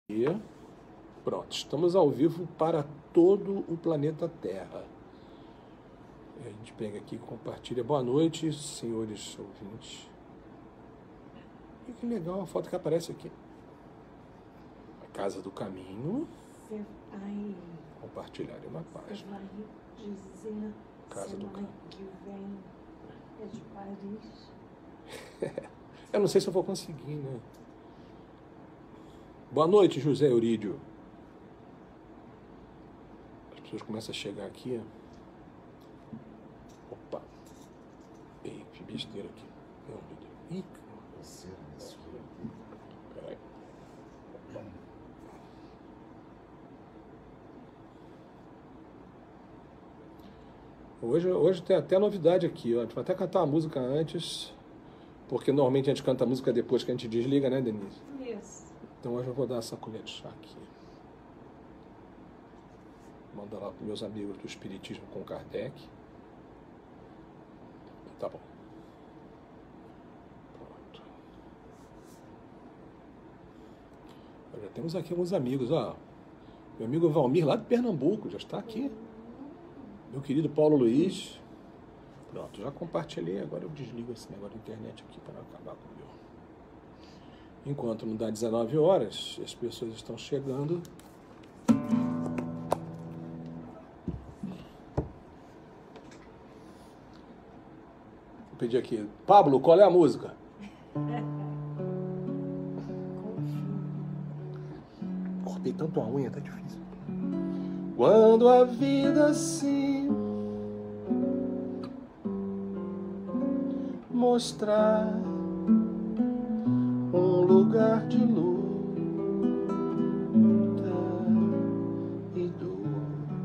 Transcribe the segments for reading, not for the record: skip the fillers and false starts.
E pronto, estamos ao vivo para todo o planeta Terra. A gente pega aqui e compartilha. Boa noite, senhores ouvintes. E que legal a foto que aparece aqui. A Casa do Caminho. Você vai Compartilhar uma página. dizer Casa do Caminho. que vem é de Paris. Eu não sei se eu vou conseguir, né? Boa noite, José Eurídio. As pessoas começam a chegar aqui. Opa. Ei, que besteira aqui. Não, meu Deus. Ih, peraí. Hoje tem até novidade aqui, ó. A gente vai até cantar uma música antes, porque normalmente a gente canta a música depois que a gente desliga, né, Denise? Isso. Então hoje eu vou dar essa colher de chá aqui. Mandar lá para meus amigos do Espiritismo com Kardec. Tá bom. Pronto. Já temos aqui alguns amigos, ó. Meu amigo Valmir, lá de Pernambuco, já está aqui. Meu querido Paulo Luiz. Pronto, já compartilhei. Agora eu desligo esse negócio da internet aqui para não acabar com o meu. Enquanto não dá 19 horas, as pessoas estão chegando. Vou pedir aqui. Pablo, qual é a música? Cortei tanto a unha, tá difícil. Quando a vida se mostrar um lugar de luta e dor,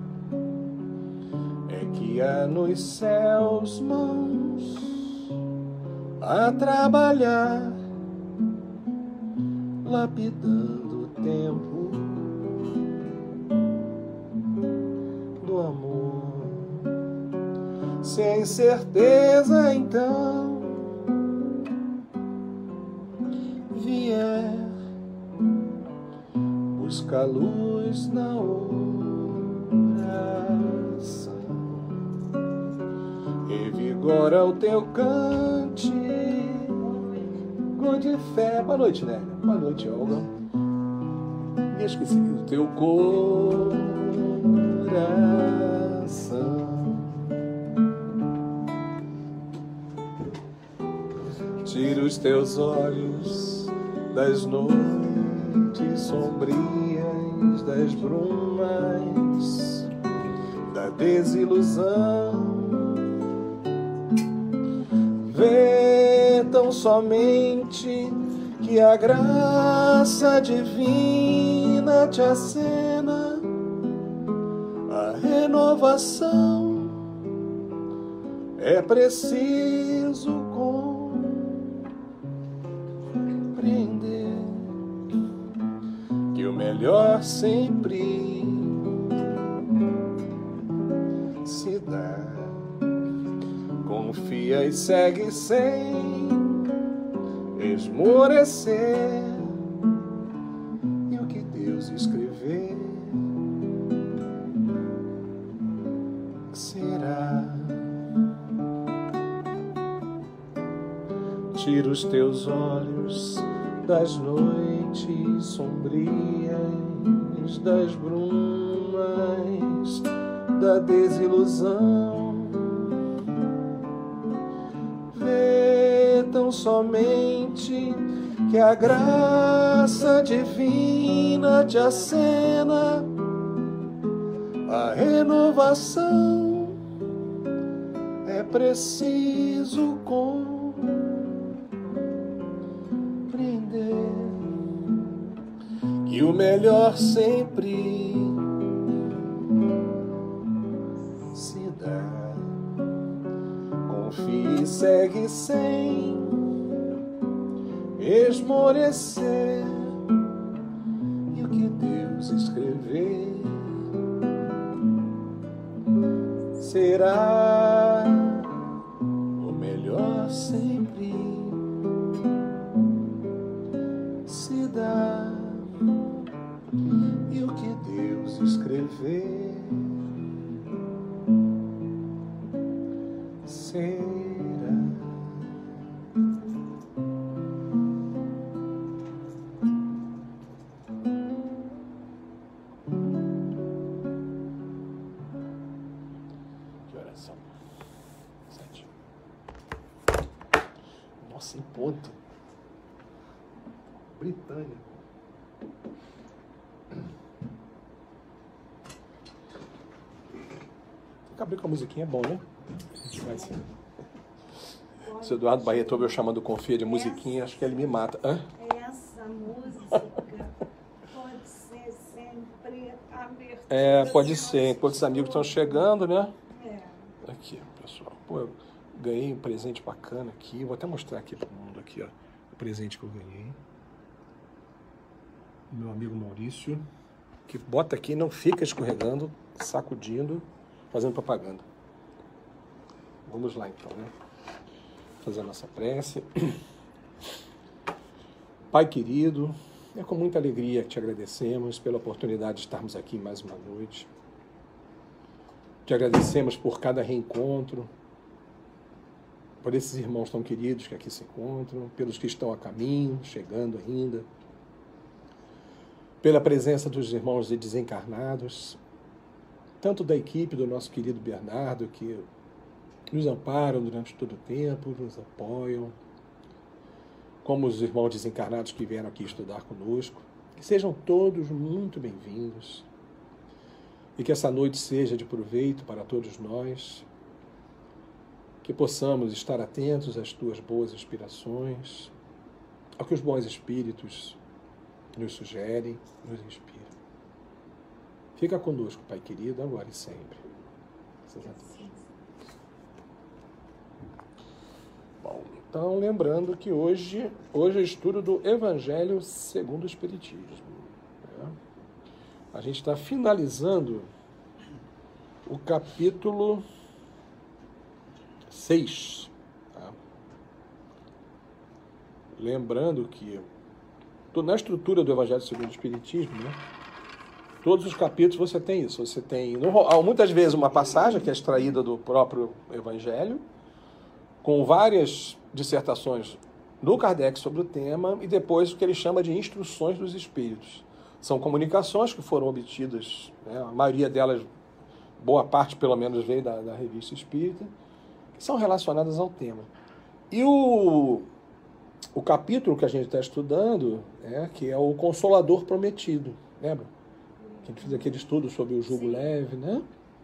é que há nos céus mãos a trabalhar, lapidando o tempo do amor. Se a incerteza então vier, busca luz na oração, revigora o teu cântico de fé. Boa noite, Nélia. Boa noite, Olga. E esqueci do teu coração. Tira os teus olhos das noites sombrias, das brumas, da desilusão. Vê tão somente que a graça divina te acena a renovação. É preciso compreender que o melhor sempre se dá. Confia e segue sem esmorecer, e o que Deus escrever será. Tira os teus olhos das noites sombrias, das brumas, da desilusão. Vê tão somente que a graça divina te acena a renovação. É preciso compreender que o melhor sempre se dá. Confie e segue sem esmorecer, e o que Deus escrever será. O melhor sempre se dá. vamos escrever. Será que horas são? 7. Nossa, em ponto. Britânia. Abrir com a musiquinha é bom, né? Vai ser. Se o Eduardo Barreto ouve eu chamando o Confia de musiquinha, acho que ele me mata. Hã? Essa música pode ser sempre abertura. É, pode ser. Enquanto os amigos estão chegando, né? É. Aqui, pessoal. Pô, eu ganhei um presente bacana aqui. Vou até mostrar aqui para o mundo aqui, ó, o presente que eu ganhei. Meu amigo Maurício, que bota aqui e não fica escorregando, sacudindo, fazendo propaganda. Vamos lá então, né? Fazer a nossa prece. Pai querido, é com muita alegria que te agradecemos pela oportunidade de estarmos aqui mais uma noite. Te agradecemos por cada reencontro, por esses irmãos tão queridos que aqui se encontram, pelos que estão a caminho, chegando ainda, pela presença dos irmãos desencarnados, tanto da equipe do nosso querido Bernardo, que nos amparam durante todo o tempo, nos apoiam, como os irmãos desencarnados que vieram aqui estudar conosco. Que sejam todos muito bem-vindos e que essa noite seja de proveito para todos nós, que possamos estar atentos às tuas boas inspirações, ao que os bons espíritos nos sugerem, nos inspiram. Fica conosco, Pai querido, agora e sempre. Graças a Deus. Bom, então lembrando que hoje é estudo do Evangelho segundo o Espiritismo. Né? A gente está finalizando o capítulo 6. Tá? Lembrando que na estrutura do Evangelho segundo o Espiritismo, né, todos os capítulos você tem isso. Você tem, muitas vezes, uma passagem que é extraída do próprio Evangelho, com várias dissertações do Kardec sobre o tema, e depois o que ele chama de instruções dos espíritos. São comunicações que foram obtidas, né, a maioria delas, boa parte pelo menos, veio da Revista Espírita, que são relacionadas ao tema. E o capítulo que a gente está estudando, né, que é o Consolador Prometido, lembra? Que a gente fez aquele estudo sobre o jugo leve, né?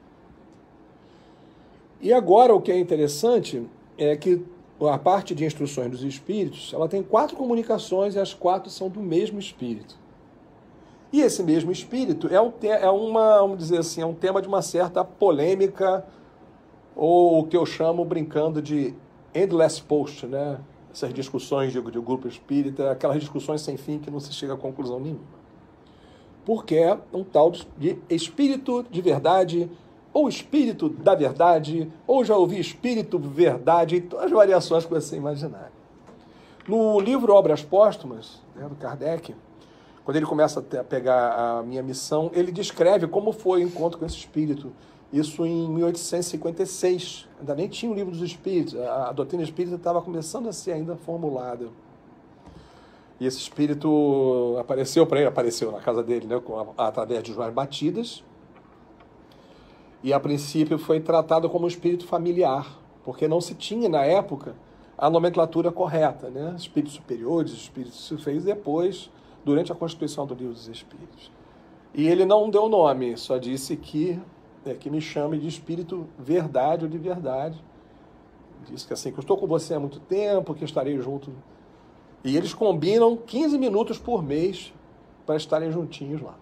E agora o que é interessante é que a parte de instruções dos espíritos, ela tem 4 comunicações e as 4 são do mesmo espírito. E esse mesmo espírito vamos dizer assim, é um tema de uma certa polêmica, ou o que eu chamo, brincando, de endless post, né? Essas discussões de grupo espírita, aquelas discussões sem fim que não se chega a conclusão nenhuma. Porque é um tal de espírito de verdade, ou espírito da verdade, ou já ouvi espírito verdade, e todas as variações que você imaginar. No livro Obras Póstumas, né, do Kardec, quando ele começa a pegar a minha missão, ele descreve como foi o encontro com esse espírito. Isso em 1856. Ainda nem tinha o livro dos espíritos. A doutrina espírita estava começando a ser ainda formulada. E esse espírito apareceu para ele, apareceu na casa dele, né, através de Joás Batidas. E, a princípio, foi tratado como um espírito familiar, porque não se tinha, na época, a nomenclatura correta, né? Espíritos superiores, espíritos superiores, depois, durante a constituição do Livro dos Espíritos. E ele não deu nome, só disse que me chame de espírito verdade ou de verdade. Disse que assim, que eu estou com você há muito tempo, que estarei junto. E eles combinam 15 minutos por mês para estarem juntinhos lá.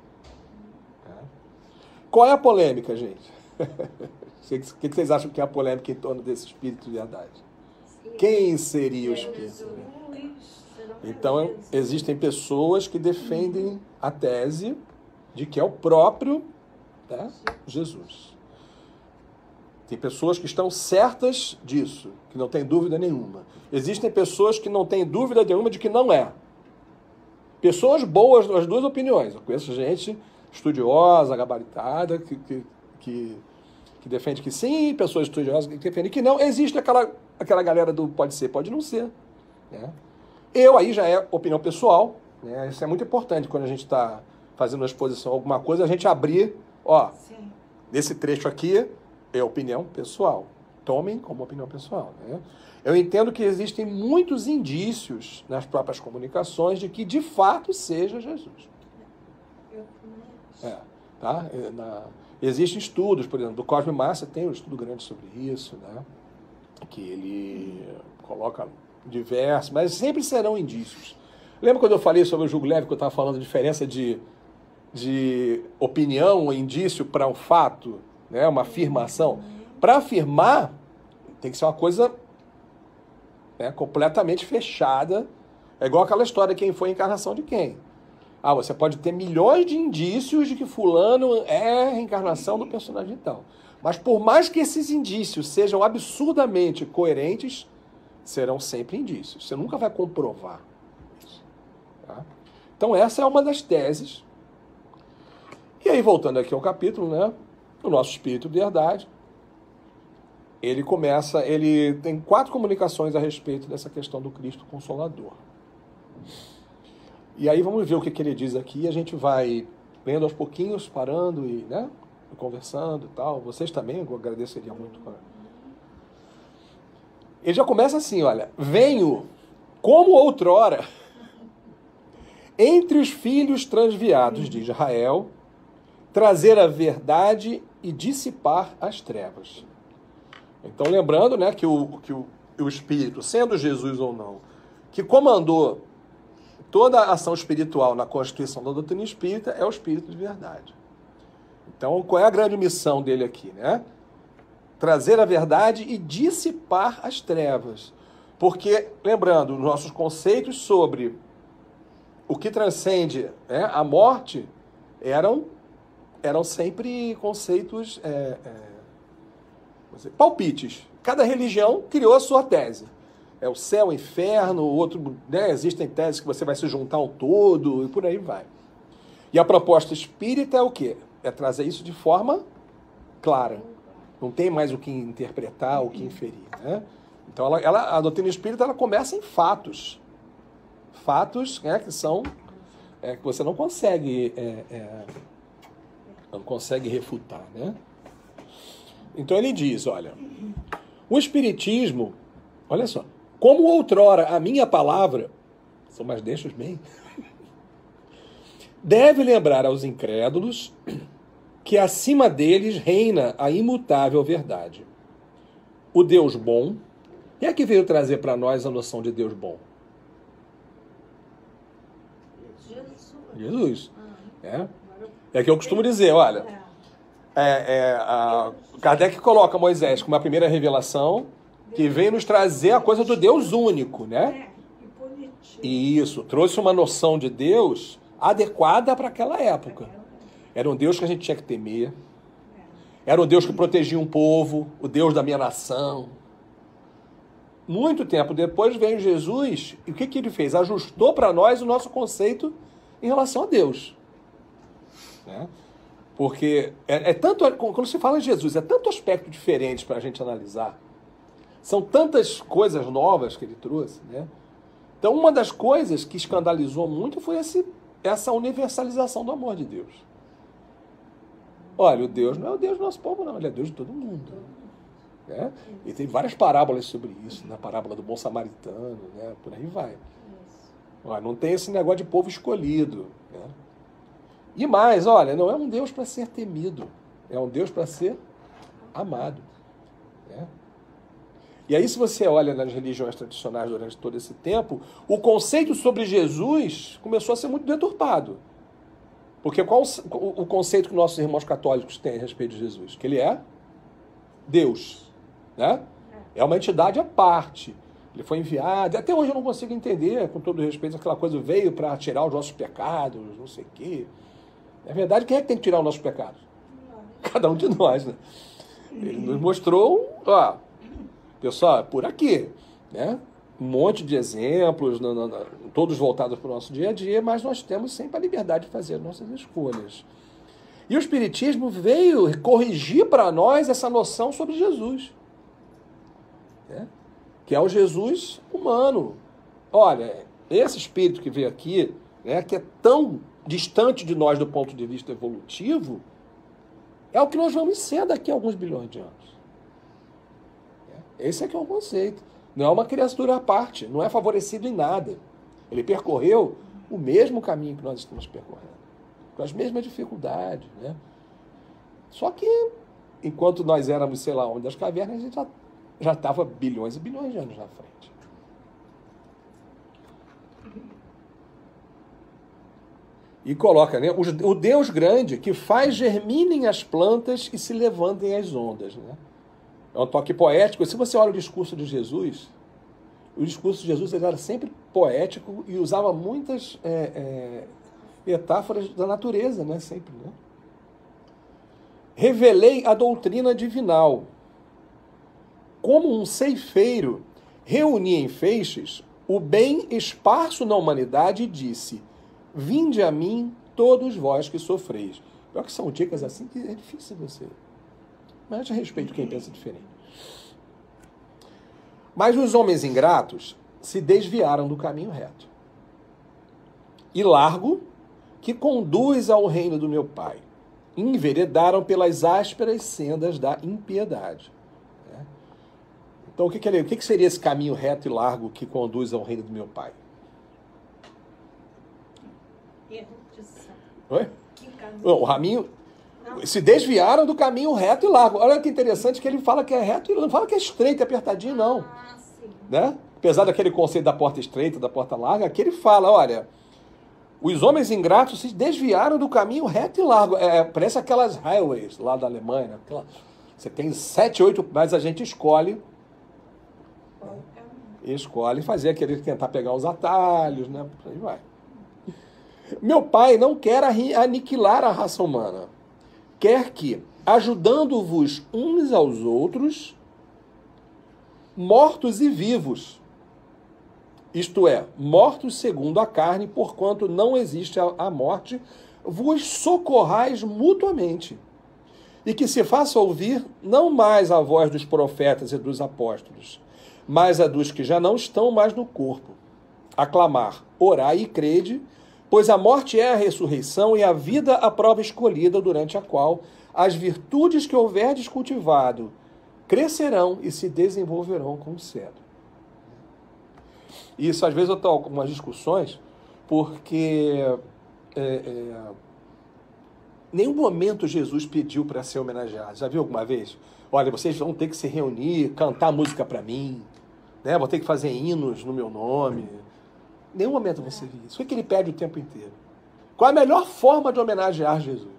Qual é a polêmica, gente? O que vocês acham que é a polêmica em torno desse espírito de verdade? Quem seria o espírito? Então, existem pessoas que defendem a tese de que é o próprio, né, Jesus. Tem pessoas que estão certas disso, que não tem dúvida nenhuma. Existem pessoas que não têm dúvida nenhuma de que não é. Pessoas boas nas duas opiniões. Eu conheço gente estudiosa, gabaritada, que defende que sim, pessoas estudiosas que defendem que não. Existe aquela galera do pode ser, pode não ser. Né? Eu, aí já é opinião pessoal, né? Isso é muito importante quando a gente está fazendo uma exposição a alguma coisa, a gente abrir, ó, Sim. desse trecho aqui é opinião pessoal. Tomem como opinião pessoal. Né? Eu entendo que existem muitos indícios nas próprias comunicações de que de fato seja Jesus. Eu também. Tá? Existem estudos, por exemplo, do Cosme Massa tem um estudo grande sobre isso, né? Que ele coloca diversos, mas sempre serão indícios. Lembra quando eu falei sobre o julgo leve, que eu estava falando da diferença de opinião ou indício para um fato, né? Uma afirmação? Para afirmar, tem que ser uma coisa, né, completamente fechada. É igual aquela história de quem foi a encarnação de quem. Você pode ter milhões de indícios de que fulano é a reencarnação do personagem tal. Mas por mais que esses indícios sejam absurdamente coerentes, serão sempre indícios. Você nunca vai comprovar isso. Tá? Então essa é uma das teses. E aí, voltando aqui ao capítulo, né? O nosso Espírito de Verdade, ele tem 4 comunicações a respeito dessa questão do Cristo Consolador. E aí vamos ver o que ele diz aqui, a gente vai lendo aos pouquinhos, parando e, né, conversando e tal. Vocês também, eu agradeceria muito. Ele já começa assim, olha: venho, como outrora, entre os filhos transviados de Israel, trazer a verdade e dissipar as trevas. Então, lembrando, né, que o Espírito, sendo Jesus ou não, que comandou toda a ação espiritual na constituição da doutrina espírita, é o Espírito de verdade. Então, qual é a grande missão dele aqui, né? Trazer a verdade e dissipar as trevas. Porque, lembrando, os nossos conceitos sobre o que transcende, né, a morte eram sempre conceitos palpites. Cada religião criou a sua tese. É o céu, o inferno, o outro, né? Existem teses que você vai se juntar ao todo e por aí vai. E a proposta espírita é o quê? É trazer isso de forma clara. Não tem mais o que interpretar, o que inferir, né? Então a doutrina espírita ela começa em fatos. Fatos, né, que são que você não consegue refutar, né? Então ele diz, olha, o Espiritismo, olha só, como outrora a minha palavra, são mais deixos bem, deve lembrar aos incrédulos que acima deles reina a imutável verdade. O Deus bom, quem é que veio trazer para nós a noção de Deus bom? Jesus. É que eu costumo dizer, olha, Kardec coloca Moisés como a primeira revelação que veio nos trazer a coisa do Deus único, né? E isso, trouxe uma noção de Deus adequada para aquela época. Era um Deus que a gente tinha que temer. Era um Deus que protegia um povo, o Deus da minha nação. Muito tempo depois veio Jesus e o que ele fez? Ajustou para nós o nosso conceito em relação a Deus. Né? Porque quando se fala em Jesus, é tanto aspecto diferente para a gente analisar. São tantas coisas novas que ele trouxe, né? Então, uma das coisas que escandalizou muito foi essa universalização do amor de Deus. Olha, o Deus não é o Deus do nosso povo, não. Ele é Deus de todo mundo. Né? E tem várias parábolas sobre isso. Na parábola do bom samaritano, né? Por aí vai. Olha, não tem esse negócio de povo escolhido. Né? E mais, olha, não é um Deus para ser temido. É um Deus para ser amado. Né? E aí, se você olha nas religiões tradicionais durante todo esse tempo, o conceito sobre Jesus começou a ser muito deturpado. Porque qual o conceito que nossos irmãos católicos têm a respeito de Jesus? Que ele é Deus. Né? É uma entidade à parte. Ele foi enviado. Até hoje eu não consigo entender, com todo respeito, aquela coisa veio para tirar os nossos pecados, não sei o quê. Na verdade, quem é que tem que tirar os nossos pecados? Cada um de nós. Né? Ele nos mostrou, ó, pessoal, por aqui, né? um monte de exemplos, todos voltados para o nosso dia a dia, mas nós temos sempre a liberdade de fazer as nossas escolhas. E o Espiritismo veio corrigir para nós essa noção sobre Jesus, né? Que é o Jesus humano. Olha, esse espírito que veio aqui, né, que é tão distante de nós do ponto de vista evolutivo, é o que nós vamos ser daqui a alguns bilhões de anos. Esse é que é o conceito. Não é uma criatura à parte, não é favorecido em nada. Ele percorreu o mesmo caminho que nós estamos percorrendo, com as mesmas dificuldades, né? Só que, enquanto nós éramos, sei lá, onde das cavernas, a gente já estava bilhões e bilhões de anos na frente. E coloca, né, o Deus grande que faz germinem as plantas e se levantem as ondas, né? É um toque poético. Se você olha o discurso de Jesus, o discurso de Jesus ele era sempre poético e usava muitas metáforas da natureza, né? Sempre, né? Revelei a doutrina divinal. Como um ceifeiro reunia em feixes o bem esparso na humanidade e disse: vinde a mim todos vós que sofreis. Pior que são dicas assim que é difícil você... Mas eu respeito quem pensa diferente. Mas os homens ingratos se desviaram do caminho reto e largo que conduz ao reino do meu Pai. Enveredaram pelas ásperas sendas da impiedade. Então, o que seria esse caminho reto e largo que conduz ao reino do meu Pai? Oi? O caminho... Se desviaram do caminho reto e largo. Olha que interessante que ele fala que é reto e não fala que é estreito e apertadinho, não. Né? Apesar daquele conceito da porta estreita, da porta larga, aqui ele fala, olha, os homens ingratos se desviaram do caminho reto e largo. Parece aquelas highways lá da Alemanha. Né? Você tem 7, 8, mas a gente escolhe fazer aquele, tentar pegar os atalhos, né? Por aí vai. Meu Pai não quer aniquilar a raça humana. Quer que, ajudando-vos uns aos outros, mortos e vivos, isto é, mortos segundo a carne, porquanto não existe a morte, vos socorrais mutuamente, e que se faça ouvir não mais a voz dos profetas e dos apóstolos, mas a dos que já não estão mais no corpo. Aclamar, orai e crede, pois a morte é a ressurreição e a vida a prova escolhida, durante a qual as virtudes que houverdes cultivado crescerão e se desenvolverão com cedo. Isso, às vezes, eu estou com algumas discussões, porque nenhum momento Jesus pediu para ser homenageado. Já viu alguma vez? Olha, vocês vão ter que se reunir, cantar música para mim, né? Vou ter que fazer hinos no meu nome. Em nenhum momento você viu isso. O que ele pede o tempo inteiro? Qual a melhor forma de homenagear Jesus?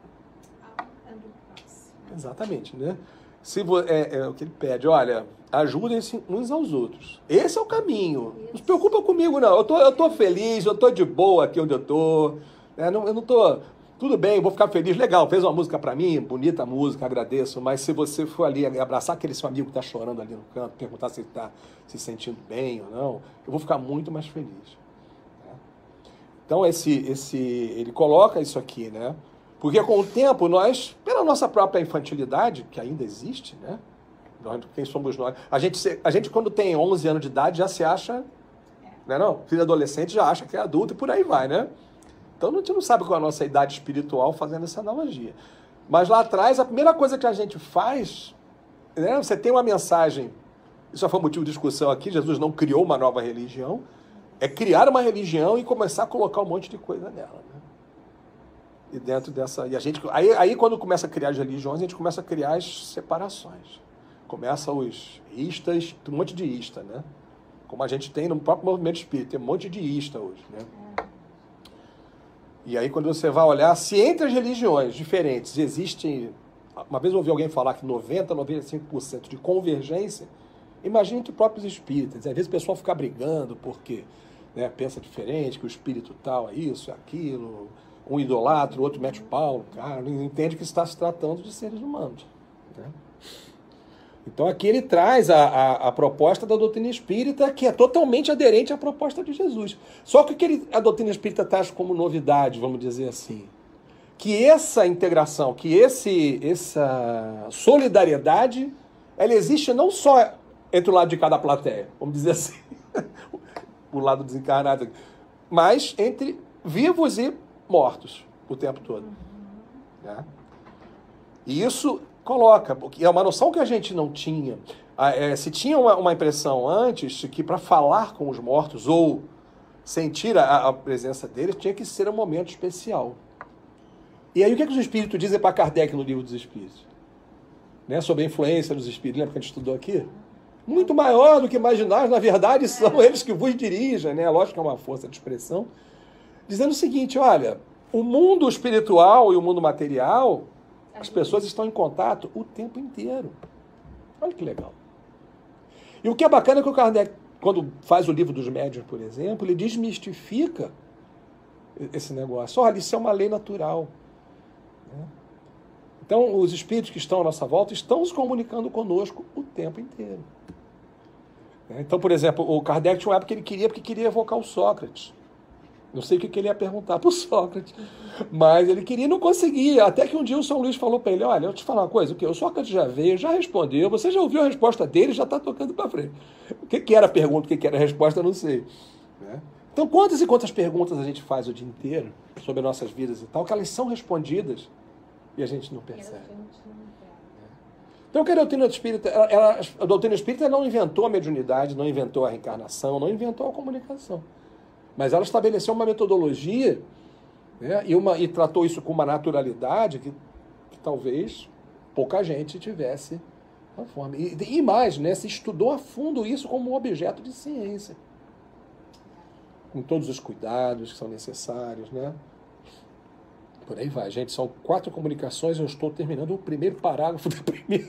Exatamente, né? O que ele pede, olha, ajudem-se uns aos outros. Esse é o caminho. Não se preocupa comigo, não. Eu tô feliz, eu tô de boa aqui onde eu tô. Eu não tô... Tudo bem, vou ficar feliz. Legal, fez uma música pra mim, bonita música, agradeço. Mas se você for ali abraçar aquele seu amigo que tá chorando ali no canto, perguntar se ele tá se sentindo bem ou não, eu vou ficar muito mais feliz. Então, ele coloca isso aqui, né? Porque com o tempo, nós, pela nossa própria infantilidade, que ainda existe, né? Nós, quem somos nós? A gente, quando tem 11 anos de idade, já se acha, né, não? Filho adolescente já acha que é adulto e por aí vai, né? Então, a gente não sabe qual é a nossa idade espiritual fazendo essa analogia. Mas lá atrás, a primeira coisa que a gente faz, né? Você tem uma mensagem, isso já foi motivo de discussão aqui, Jesus não criou uma nova religião, é criar uma religião e começar a colocar um monte de coisa nela, né? E dentro dessa... E a gente, aí quando começa a criar as religiões, a gente começa a criar as separações. Começa os istas, um monte de ista, né? Como a gente tem no próprio movimento espírita, tem um monte de ista hoje, né? E aí quando você vai olhar, se entre as religiões diferentes existem... Uma vez eu ouvi alguém falar que 95% de convergência, imagine entre próprios espíritas. Às vezes o pessoal fica brigando porque, né, pensa diferente, que o espírito tal é isso, é aquilo... Um idolatra, o outro mete o pau, cara, não entende que está se tratando de seres humanos. Né? Então aqui ele traz a proposta da doutrina espírita, que é totalmente aderente à proposta de Jesus. Só que o que a doutrina espírita traz como novidade, vamos dizer assim, que essa integração, que essa solidariedade, ela existe não só entre o lado de cada plateia, vamos dizer assim, o lado desencarnado, mas entre vivos e mortos o tempo todo. Né? E isso coloca, porque é uma noção que a gente não tinha. Se tinha uma impressão antes de que para falar com os mortos ou sentir a presença deles, tinha que ser um momento especial. E aí o que os espíritos dizem para Kardec no Livro dos Espíritos? Né? Sobre a influência dos espíritos, lembra que a gente estudou aqui? Muito maior do que imaginais, na verdade, são eles que vos dirigem, né? Lógico que é uma força de expressão. Dizendo o seguinte, olha, o mundo espiritual e o mundo material, as pessoas estão em contato o tempo inteiro. Olha que legal. E o que é bacana é que o Kardec, quando faz o Livro dos Médiuns, por exemplo, ele desmistifica esse negócio. Olha, isso é uma lei natural. Então, os espíritos que estão à nossa volta estão se comunicando conosco o tempo inteiro. Então, por exemplo, o Kardec tinha uma época que ele queria, porque queria evocar o Sócrates. Não sei o que ele ia perguntar para o Sócrates, mas ele queria e não conseguia. Até que um dia o São Luís falou para ele, olha, eu te falar uma coisa, o Sócrates já veio, já respondeu, você já ouviu a resposta dele, já está tocando para frente. O que era a pergunta, o que era a resposta, eu não sei. Então, quantas e quantas perguntas a gente faz o dia inteiro sobre nossas vidas e tal, que elas são respondidas e a gente não percebe. Então, a doutrina espírita, a doutrina espírita não inventou a mediunidade, não inventou a reencarnação, não inventou a comunicação. Mas ela estabeleceu uma metodologia, né, e tratou isso com uma naturalidade que talvez pouca gente tivesse a forma. E mais, né, se estudou a fundo isso como um objeto de ciência. Com todos os cuidados que são necessários, né? Por aí vai, gente. São 4 comunicações, eu estou terminando o primeiro parágrafo da primeira.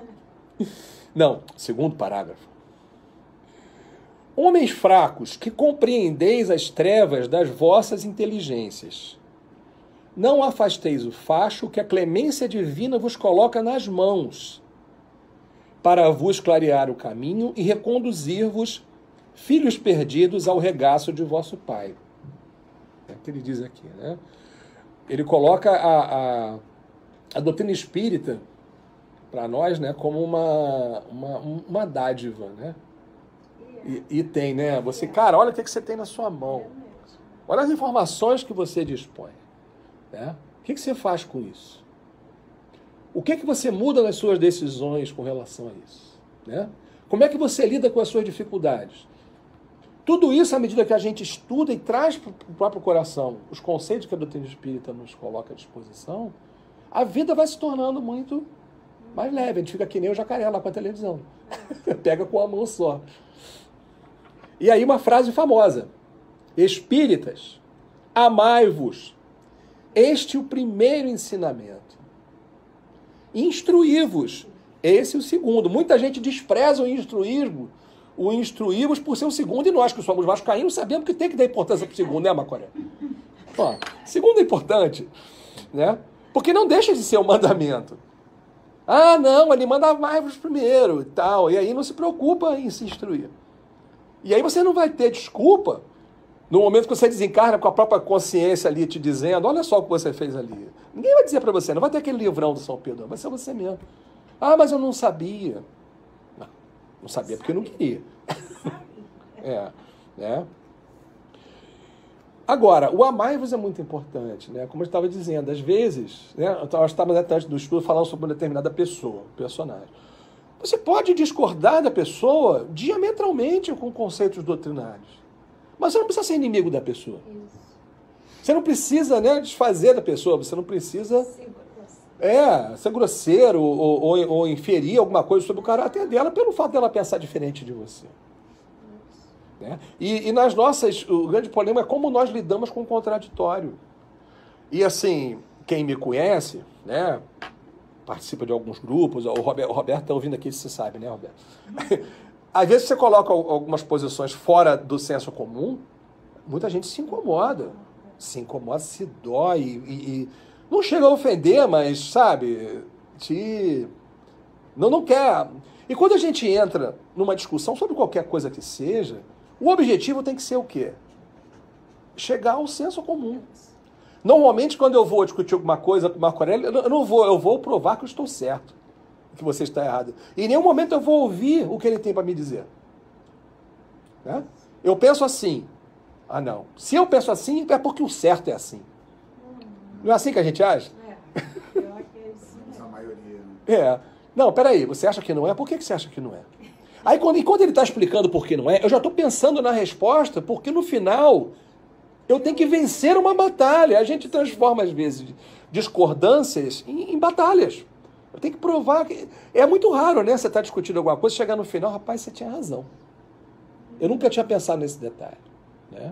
Não, segundo parágrafo. Homens fracos, que compreendeis as trevas das vossas inteligências, não afasteis o facho que a clemência divina vos coloca nas mãos, para vos clarear o caminho e reconduzir-vos, filhos perdidos, ao regaço de vosso Pai. É o que ele diz aqui, né? Ele coloca a doutrina espírita para nós, né, como uma dádiva, né? E tem, né? Você, cara, olha o que você tem na sua mão. Olha as informações que você dispõe. Né? O que você faz com isso? O que você muda nas suas decisões com relação a isso? Né? Como é que você lida com as suas dificuldades? Tudo isso, à medida que a gente estuda e traz para o próprio coração os conceitos que a doutrina espírita nos coloca à disposição, a vida vai se tornando muito mais leve. A gente fica que nem o jacaré lá com a televisão. Pega com a mão só. E aí uma frase famosa. Espíritas, amai-vos. Este é o primeiro ensinamento. Instruí-vos. Esse é o segundo. Muita gente despreza o instruí-vos por ser o segundo, e nós que somos vascaínos sabemos que tem que dar importância para o segundo, né, Macoré? Ó, segundo é importante, né? Porque não deixa de ser um mandamento. Ah, não, ele manda amai-vos primeiro e tal, e aí não se preocupa em se instruir. E aí você não vai ter desculpa no momento que você desencarna com a própria consciência ali te dizendo, olha só o que você fez ali. Ninguém vai dizer para você, não vai ter aquele livrão do São Pedro, vai ser você mesmo. Ah, mas eu não sabia. Não sabia porque eu não queria. Né? Agora, o amai-vos é muito importante, né? Como eu estava dizendo, às vezes, né? Nós estávamos antes do estudo falando sobre uma determinada pessoa, um personagem. Você pode discordar da pessoa diametralmente com conceitos doutrinários, mas você não precisa ser inimigo da pessoa. Isso. Você não precisa, né, desfazer da pessoa, você não precisa ser grosseiro ou inferir alguma coisa sobre o caráter dela pelo fato dela pensar diferente de você. Né? E nas nossas, o grande problema é como nós lidamos com o contraditório. E assim, quem me conhece, né, participa de alguns grupos, o Roberto está ouvindo aqui, você sabe, né, Roberto? Às vezes você coloca algumas posições fora do senso comum, muita gente se incomoda, se dói, e não chega a ofender, mas, sabe, não quer. E quando a gente entra numa discussão sobre qualquer coisa que seja, o objetivo tem que ser o quê? Chegar ao senso comum. Normalmente, quando eu vou discutir alguma coisa com o Marco Aurélio, eu vou provar que eu estou certo, que você está errado. E em nenhum momento eu vou ouvir o que ele tem para me dizer. Né? Eu penso assim. Ah, não. Se eu penso assim, é porque o certo é assim. Não é assim que a gente age? Pior que é isso, A maioria. É. Não, peraí, você acha que não é? Por que você acha que não é? Aí, quando ele está explicando por que não é, eu já estou pensando na resposta, porque no final eu tenho que vencer uma batalha. A gente transforma, às vezes, discordâncias em batalhas. Eu tenho que provar que... É muito raro, né? Você está discutindo alguma coisa, chegar no final, rapaz, você tinha razão. Eu nunca tinha pensado nesse detalhe. Né?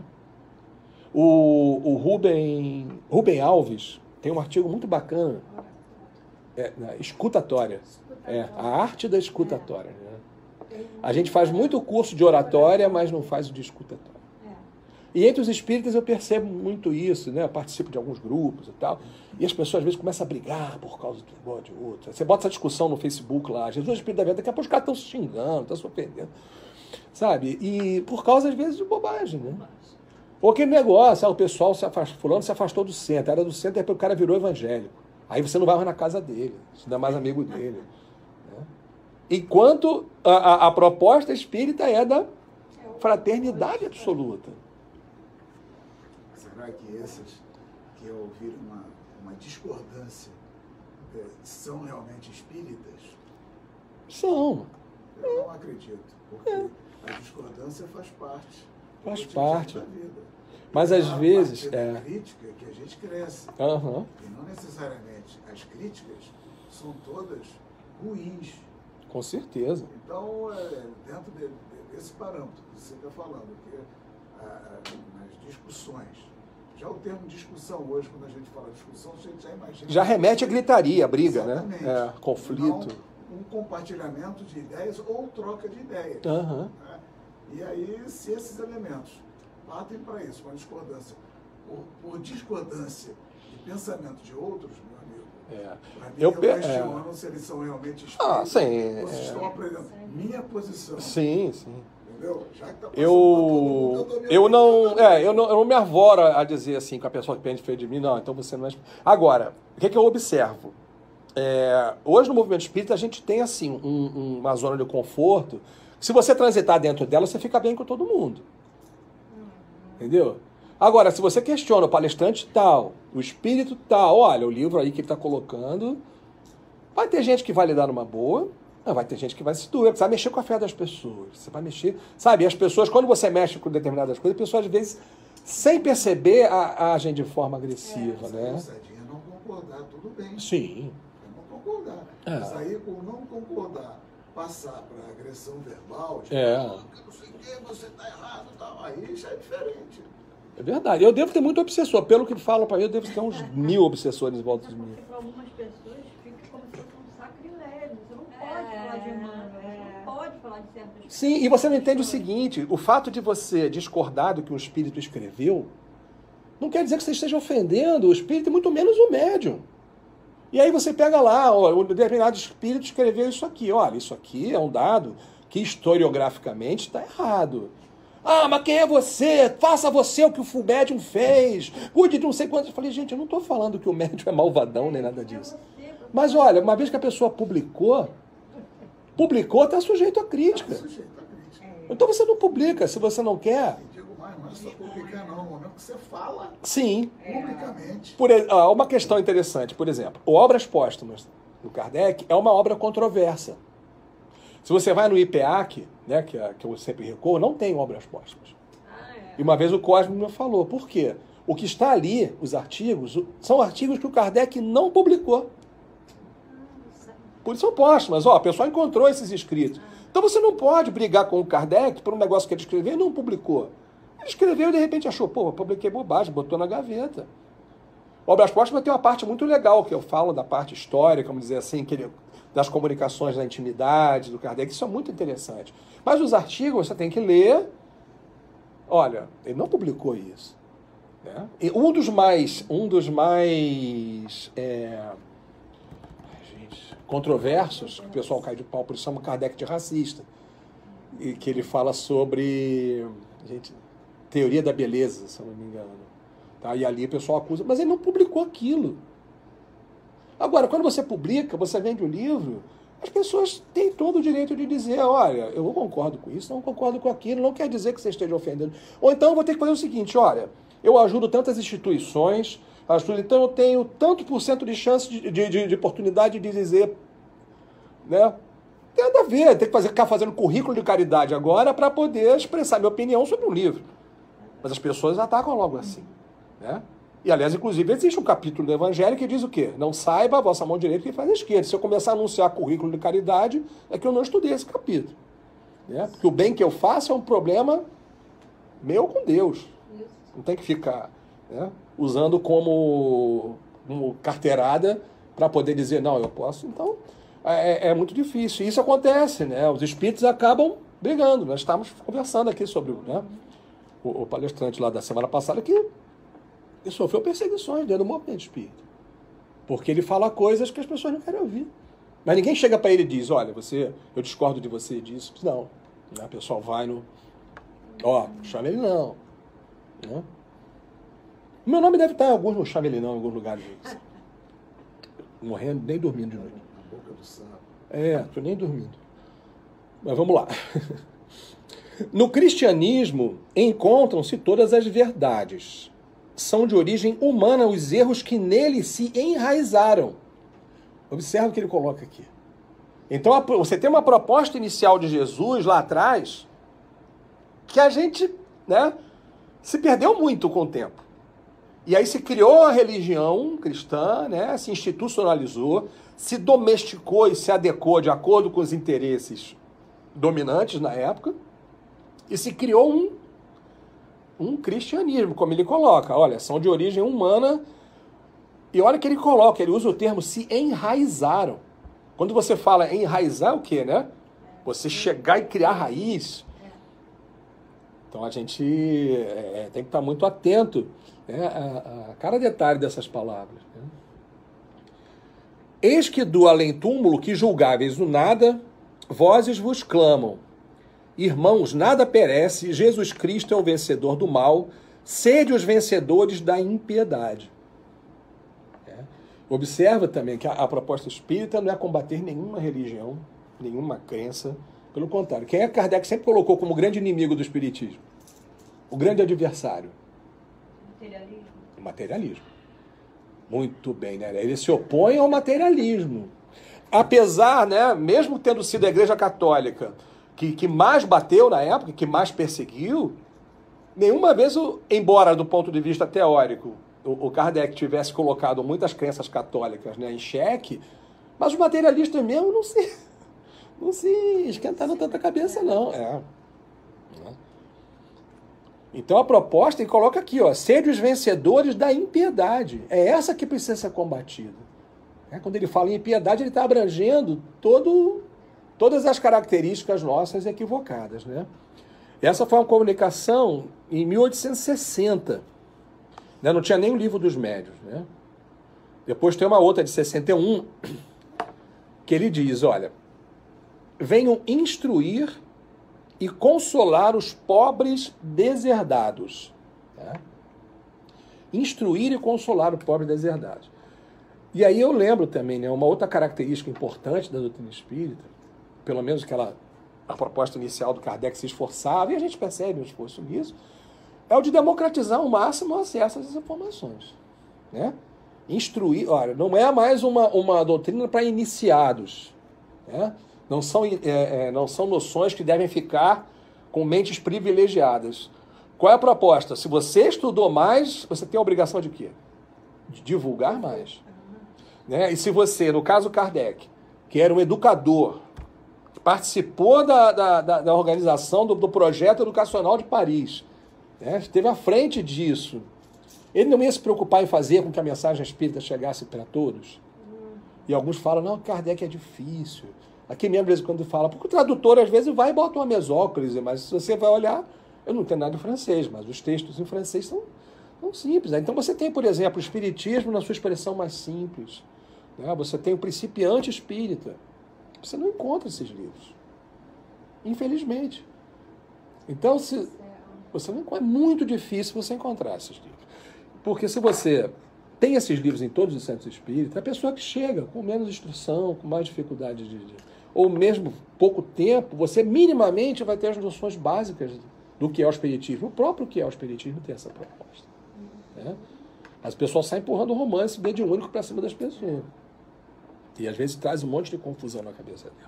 O Rubem Alves tem um artigo muito bacana, escutatória. A arte da escutatória. Né? A gente faz muito curso de oratória, mas não faz o de escutatória. E entre os espíritas eu percebo muito isso, né? Eu participo de alguns grupos e tal, e as pessoas às vezes começam a brigar por causa de outra. Você bota essa discussão no Facebook lá, Jesus Espírito da Verdade, daqui a pouco os caras estão se xingando, estão se ofendendo. Sabe? E por causa, às vezes, de bobagem, né? Ou aquele negócio, o pessoal fulano se afastou do centro, era do centro, e depois o cara virou evangélico. Aí você não vai mais na casa dele, você não é mais amigo dele. Né? Enquanto a proposta espírita é da fraternidade absoluta. Será que esses que ouviram uma discordância são realmente espíritas? São. Eu não acredito, porque a discordância faz parte. Faz parte. Da vida. Mas às vezes... A crítica que a gente cresce. Uhum. E não necessariamente as críticas são todas ruins. Com certeza. Então, dentro desse parâmetro que você está falando, que nas discussões, já o termo discussão hoje, quando a gente fala discussão, a gente já imagina... Já remete a gritaria, a briga, exatamente, né? Conflito. Não um compartilhamento de ideias ou troca de ideias. Uhum. Né? E aí, se esses elementos partem para isso, uma discordância, por discordância de pensamento de outros, meu amigo, para mim, eu questiono se eles são realmente espíritos, sim, ou se estão aprendendo minha posição. Sim, sim. Entendeu? Já que tá eu não me arvoro a dizer assim com a pessoa que pende feio de mim, não, então você não é... Agora, o que eu observo? Hoje no movimento espírita a gente tem assim uma zona de conforto. Se você transitar dentro dela, você fica bem com todo mundo. Entendeu? Agora, se você questiona o palestrante tal, o espírito tal, olha, o livro aí que ele está colocando, vai ter gente que vai lhe dar numa boa, vai ter gente que vai se doer, você vai mexer com a fé das pessoas, você vai mexer... Sabe, e as pessoas, quando você mexe com determinadas coisas, as pessoas às vezes, sem perceber, agem de forma agressiva, né? Não concordar, tudo bem. Sim. Não concordar. Mas aí, por não concordar, passar para agressão verbal, tipo, não sei o que, você está errado e tal, aí já é diferente. É verdade. Eu devo ter muito obsessor. Pelo que falam para mim, eu devo ter uns 1000 obsessores em volta de mim. Porque para algumas pessoas fica como se fosse um sacrilégio. Você não pode falar de Emmanuel, você não pode falar de certas coisas. Sim, e você não entende o seguinte, o fato de você discordar do que o espírito escreveu, não quer dizer que você esteja ofendendo o espírito, e muito menos o médium. E aí você pega lá, ó, um determinado espírito escreveu isso aqui. Olha, isso aqui é um dado que historiograficamente está errado. Ah, mas quem é você? Faça você o que o médium fez. Cuide de não sei quantos. Eu falei, gente, eu não estou falando que o médium é malvadão nem nada disso. Mas olha, uma vez que a pessoa publicou, está sujeito a crítica. Então você não publica, se você não quer. Não é só publicar, não. No momento que você fala sim, publicamente. Uma questão interessante, por exemplo, o Obras Póstumas do Kardec é uma obra controversa. Se você vai no IPEAC, né, que eu sempre recorro, não tem obras póstumas. E uma vez o Cosme me falou, por quê? O que está ali, os artigos, são artigos que o Kardec não publicou. Por isso são póstumas. Ó, a pessoa encontrou esses escritos. Então você não pode brigar com o Kardec por um negócio que ele escreveu e não publicou. Ele escreveu e de repente achou, pô, eu publiquei bobagem, botou na gaveta. Obras Póstumas tem uma parte muito legal, que eu falo da parte histórica, vamos dizer assim, das comunicações da intimidade do Kardec, isso é muito interessante. Mas os artigos você tem que ler, olha, ele não publicou isso. Né? E controversos, que o pessoal cai de pau, por isso chama Kardec de racista, e que ele fala sobre teoria da beleza, se eu não me engano. Tá? E ali o pessoal acusa, mas ele não publicou aquilo. Agora, quando você publica, você vende o livro, as pessoas têm todo o direito de dizer, olha, eu concordo com isso, não concordo com aquilo, não quer dizer que você esteja ofendendo. Ou então eu vou ter que fazer o seguinte, olha, eu ajudo tantas instituições, então eu tenho tanto por cento de chance de oportunidade de dizer, né? Tem nada a ver, tem que ficar fazendo currículo de caridade agora para poder expressar minha opinião sobre um livro. Mas as pessoas atacam logo assim, né? E, aliás, inclusive, existe um capítulo do Evangelho que diz o quê? Não saiba a vossa mão direita o que faz a esquerda. Se eu começar a anunciar currículo de caridade, é que eu não estudei esse capítulo. Né? Porque o bem que eu faço é um problema meu com Deus. Não tem que ficar, né, usando como carteirada para poder dizer, não, eu posso. Então, é muito difícil. E isso acontece, né? Os espíritos acabam brigando. Nós estávamos conversando aqui sobre, né, o palestrante lá da semana passada que ele sofreu perseguições dentro do movimento espírita. Porque ele fala coisas que as pessoas não querem ouvir. Mas ninguém chega para ele e diz, olha, eu discordo de você disso. Não. O pessoal vai no... chama ele não. Né? O meu nome deve estar em alguns no chama ele não, em alguns lugares. Morrendo, nem dormindo de noite. Na boca do sapo. Tô nem dormindo. Mas vamos lá. No cristianismo, encontram-se todas as verdades. São de origem humana os erros que nele se enraizaram. Observa o que ele coloca aqui. Então, você tem uma proposta inicial de Jesus lá atrás que a gente, né, se perdeu muito com o tempo. E aí se criou a religião cristã, né, se institucionalizou, se domesticou e se adequou de acordo com os interesses dominantes na época e se criou um cristianismo, como ele coloca. Olha, são de origem humana. E olha que ele coloca, ele usa o termo se enraizaram. Quando você fala enraizar, é o quê, né? Você chegar e criar raiz. Então a gente tem que estar muito atento, né, a cada detalhe dessas palavras. Né? Eis que do além-túmulo que julgáveis o nada, vozes vos clamam. Irmãos, nada perece, Jesus Cristo é o vencedor do mal, sede os vencedores da impiedade. Observa também que a proposta espírita não é combater nenhuma religião, nenhuma crença, pelo contrário. Quem é Kardec sempre colocou como grande inimigo do espiritismo? O grande adversário? Materialismo. O materialismo. Muito bem, né? Ele se opõe ao materialismo. Apesar, né, mesmo tendo sido a Igreja Católica que mais bateu na época, que mais perseguiu, nenhuma vez, embora do ponto de vista teórico, o Kardec tivesse colocado muitas crenças católicas, né, em xeque, mas os materialistas mesmo não se esquentaram tanta cabeça, não. Então a proposta ele coloca aqui, sede os vencedores da impiedade. É essa que precisa ser combatida. Quando ele fala em impiedade, ele está abrangendo todas as características nossas equivocadas, né? Essa foi uma comunicação em 1860. Né? Não tinha nem o Livro dos Médiuns. Né? Depois tem uma outra de 61, que ele diz, olha, venham instruir e consolar os pobres deserdados. Né? Instruir e consolar os pobres deserdados. E aí eu lembro também, né, uma outra característica importante da doutrina espírita, pelo menos que a proposta inicial do Kardec se esforçava, e a gente percebe um esforço nisso, é o de democratizar ao máximo o acesso a essas informações. Né? Instruir, olha, não é mais uma doutrina para iniciados. Né? Não são noções que devem ficar com mentes privilegiadas. Qual é a proposta? Se você estudou mais, você tem a obrigação de quê? De divulgar mais. Né? E se você, no caso Kardec, que era um educador, participou da organização do projeto educacional de Paris, né? Esteve à frente disso, ele não ia se preocupar em fazer com que a mensagem espírita chegasse para todos? E alguns falam, não, Kardec é difícil. Aqui mesmo, de vez em quando, fala, porque o tradutor, às vezes, vai e bota uma mesóclise, mas se você vai olhar, eu não tenho nada em francês, mas os textos em francês são simples. Né? Então você tem, por exemplo, o Espiritismo na sua expressão mais simples, né? Você tem o Principiante Espírita. Você não encontra esses livros. Infelizmente. Então, você não, é muito difícil você encontrar esses livros. Porque se você tem esses livros em todos os centros espíritas, a pessoa que chega com menos instrução, com mais dificuldade ou mesmo pouco tempo, você minimamente vai ter as noções básicas do que é o espiritismo. O próprio que é o espiritismo tem essa proposta. Né? As pessoas saem empurrando romance mediúnico para cima das pessoas. E às vezes traz um monte de confusão na cabeça dela.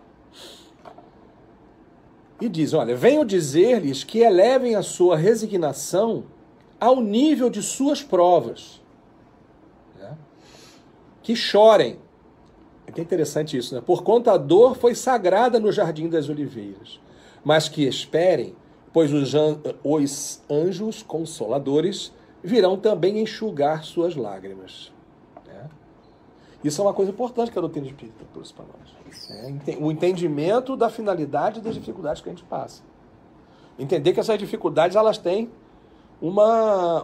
E diz, olha, venho dizer-lhes que elevem a sua resignação ao nível de suas provas. Né? Que chorem. É que é interessante isso, né? Porquanto a dor foi sagrada no jardim das oliveiras. Mas que esperem, pois os anjos consoladores virão também enxugar suas lágrimas. Né? Isso é uma coisa importante que a doutrina espírita trouxe para nós. O entendimento da finalidade das dificuldades que a gente passa. Entender que essas dificuldades elas têm uma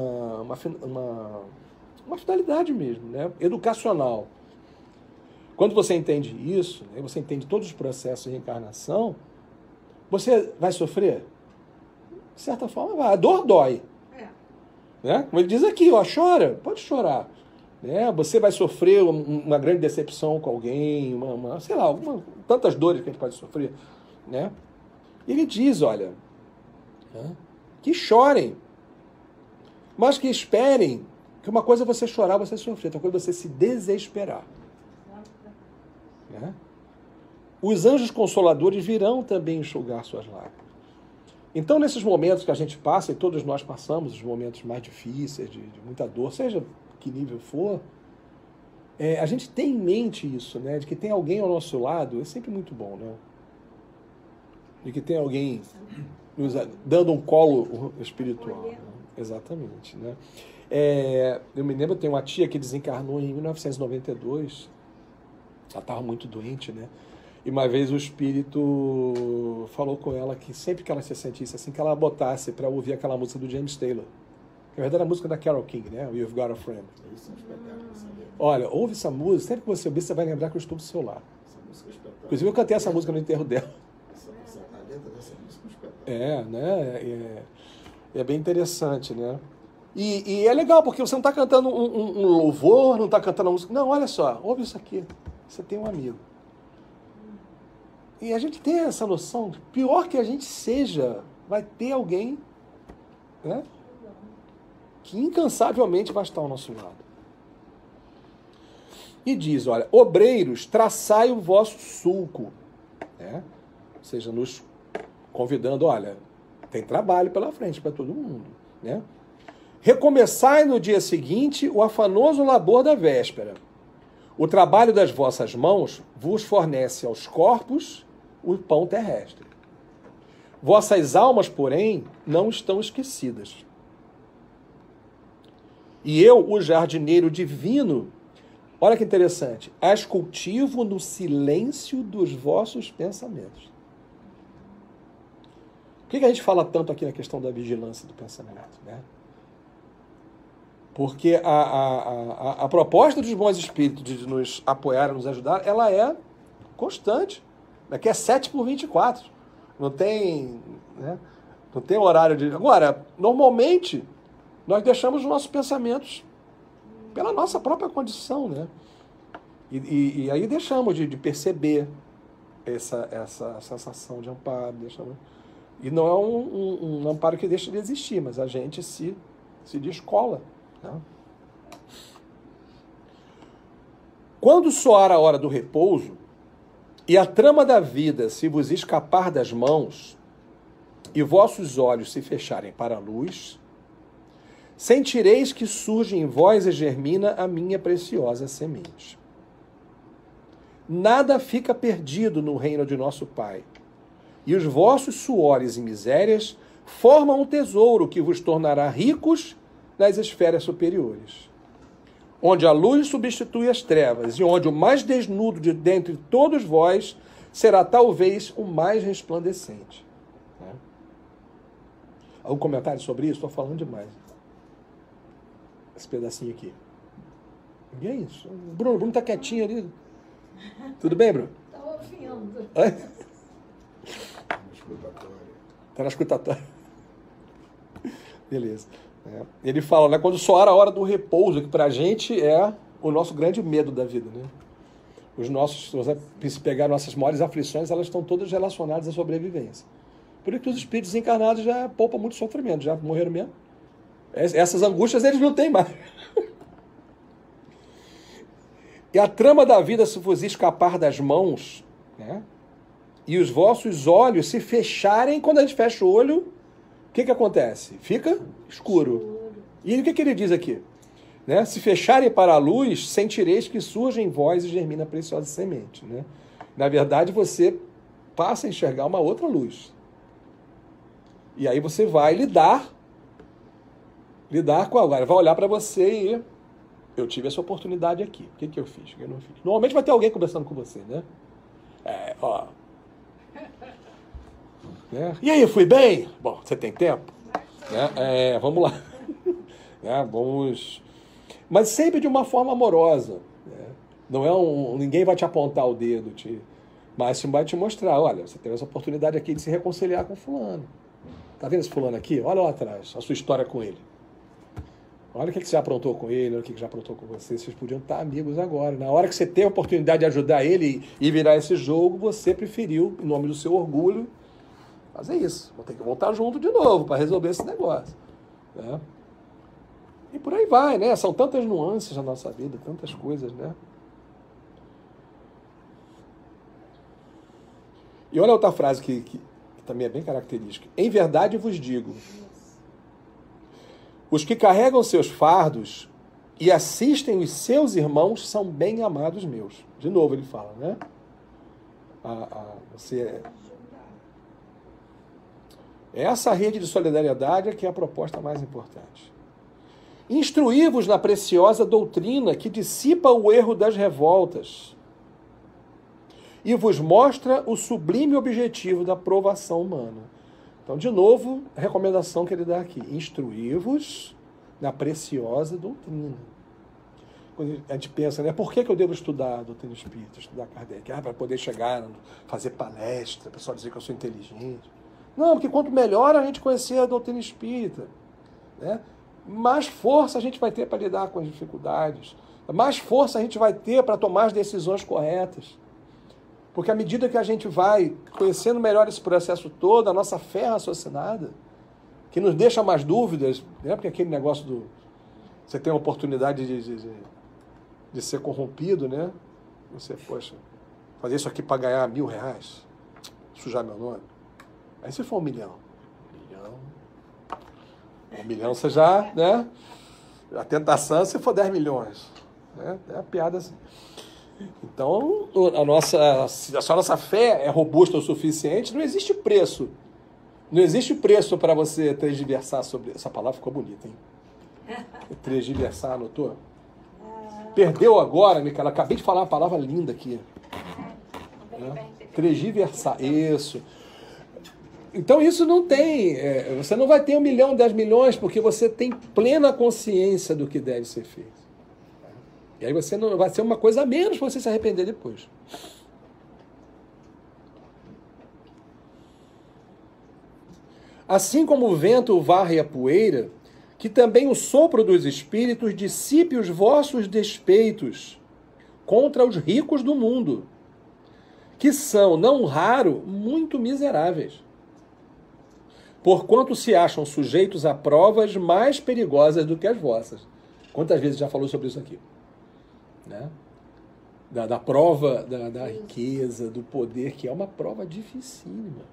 finalidade mesmo, né? Educacional. Quando você entende isso, né, você entende todos os processos de reencarnação, você vai sofrer? De certa forma, vai. A dor dói. Né? Como ele diz aqui, ó, chora, pode chorar. Né? Você vai sofrer uma grande decepção com alguém, sei lá, tantas dores que a gente pode sofrer. Né? E ele diz, olha, né, que chorem, mas que esperem, que uma coisa é você chorar, você sofrer, outra coisa é você se desesperar. Né? Os anjos consoladores virão também enxugar suas lágrimas. Então, nesses momentos que a gente passa, e todos nós passamos, os momentos mais difíceis, de muita dor, seja que nível for, a gente tem em mente isso, né? De que tem alguém ao nosso lado, é sempre muito bom, né? De que tem alguém nos dando um colo espiritual. Né? Exatamente, né? Eu me lembro, eu tenho uma tia que desencarnou em 1992, ela estava muito doente, né? E uma vez o espírito falou com ela que sempre que ela se sentisse assim, que ela botasse para ouvir aquela música do James Taylor. Que na verdade era a música da Carole King, né? You've Got a Friend. Isso é um espetáculo, sabe? Olha, ouve essa música, sempre que você ouvir, você vai lembrar que eu estou do seu lado. Essa música é espetáculo. Inclusive eu cantei essa música no enterro dela. A letra dessa música é um espetáculo. Né? É bem interessante, né? E é legal, porque você não está cantando um louvor, não está cantando uma música. Não, olha só, ouve isso aqui. Você tem um amigo. E a gente tem essa noção, de pior que a gente seja, vai ter alguém, né, que incansavelmente vai estar ao nosso lado. E diz, olha, obreiros, traçai o vosso sulco. Né? Ou seja, nos convidando, olha, tem trabalho pela frente para todo mundo. Né? Recomeçai no dia seguinte o afanoso labor da véspera. O trabalho das vossas mãos vos fornece aos corpos o pão terrestre. Vossas almas, porém, não estão esquecidas. E eu, o jardineiro divino, olha que interessante, as cultivo no silêncio dos vossos pensamentos. Por que a gente fala tanto aqui na questão da vigilância do pensamento? Né? Porque a proposta dos bons espíritos de nos apoiar, nos ajudar, ela é constante. Aqui é 7/24. Não tem, né? Não tem horário de... Agora, normalmente, nós deixamos os nossos pensamentos pela nossa própria condição, né? E aí deixamos de perceber essa sensação de amparo. E não é um amparo que deixa de existir, mas a gente se descola. Né? Quando soar a hora do repouso, e a trama da vida se vos escapar das mãos, e vossos olhos se fecharem para a luz, sentireis que surge em vós e germina a minha preciosa semente. Nada fica perdido no reino de nosso Pai, e os vossos suores e misérias formam um tesouro que vos tornará ricos nas esferas superiores, onde a luz substitui as trevas e onde o mais desnudo de dentre todos vós será talvez o mais resplandecente. Né? Algum comentário sobre isso? Estou falando demais. Esse pedacinho aqui. Ninguém? O Bruno tá quietinho ali. Tudo bem, Bruno? Tá ouvindo. Tá na escutatória. Beleza. Ele fala, né, quando soar a hora do repouso, que pra gente é o nosso grande medo da vida, né? Se você pegar nossas maiores aflições, elas estão todas relacionadas à sobrevivência. Por isso que os espíritos encarnados já poupam muito sofrimento, já morreram mesmo. Essas angústias eles não têm mais. E a trama da vida se vos escapar das mãos, né, e os vossos olhos se fecharem, quando a gente fecha o olho, o que acontece? Fica escuro. E o que ele diz aqui? Né? Se fecharem para a luz, sentireis que surge em vós e germina a preciosa semente. Né? Na verdade, você passa a enxergar uma outra luz. E aí você vai lidar com agora. Vai olhar para você e eu tive essa oportunidade aqui. O que eu fiz? O que eu não fiz? Normalmente vai ter alguém conversando com você, né? E aí, fui bem? Bom, você tem tempo? Vamos lá. Vamos... Mas sempre de uma forma amorosa. Né? Não é ninguém vai te apontar o dedo, mas vai te mostrar, olha, você teve essa oportunidade aqui de se reconciliar com fulano. Tá vendo esse fulano aqui? Olha lá atrás, a sua história com ele. Olha o que você aprontou com ele, olha o que já aprontou com você. Vocês podiam estar amigos agora. Na hora que você tem a oportunidade de ajudar ele e virar esse jogo, você preferiu, em nome do seu orgulho, fazer isso. Vou ter que voltar junto de novo para resolver esse negócio. Né? E por aí vai, né? São tantas nuances na nossa vida, tantas coisas, né? E olha outra frase que também é bem característica. Em verdade vos digo, os que carregam seus fardos e assistem os seus irmãos são bem amados meus. De novo ele fala, né? Essa rede de solidariedade é que é a proposta mais importante. Instruí-vos na preciosa doutrina que dissipa o erro das revoltas e vos mostra o sublime objetivo da provação humana. Então, de novo, a recomendação que ele dá aqui. Instruí-vos na preciosa doutrina. Quando a gente pensa, né, por que eu devo estudar a doutrina espírita, estudar Kardec? Para poder chegar, fazer palestra, o pessoal dizer que eu sou inteligente. Não, porque quanto melhor a gente conhecer a doutrina espírita, né, mais força a gente vai ter para lidar com as dificuldades, mais força a gente vai ter para tomar as decisões corretas. Porque à medida que a gente vai conhecendo melhor esse processo todo, a nossa fé é raciocinada, que nos deixa mais dúvidas, né? Porque aquele negócio do... Você tem a oportunidade de ser corrompido, né? Você, poxa, fazer isso aqui para ganhar R$1.000, sujar meu nome. Aí se for 1 milhão. 1 milhão você já, né? A tentação se for 10 milhões. Né? É a piada assim. Então, se a nossa fé é robusta o suficiente, não existe preço. Não existe preço para você transversar sobre... Essa palavra ficou bonita, hein? Transversar, anotou? Perdeu agora, Micaela. Acabei de falar uma palavra linda aqui. Transversar. Isso. Então, isso não tem... você não vai ter 1 milhão, 10 milhões, porque você tem plena consciência do que deve ser feito. E aí você não vai ser uma coisa a menos para você se arrepender depois. Assim como o vento varre a poeira, que também o sopro dos espíritos dissipe os vossos despeitos contra os ricos do mundo, que são, não raro, muito miseráveis, porquanto se acham sujeitos a provas mais perigosas do que as vossas. Quantas vezes já falou sobre isso aqui? Né? Da prova da riqueza, do poder, que é uma prova dificílima.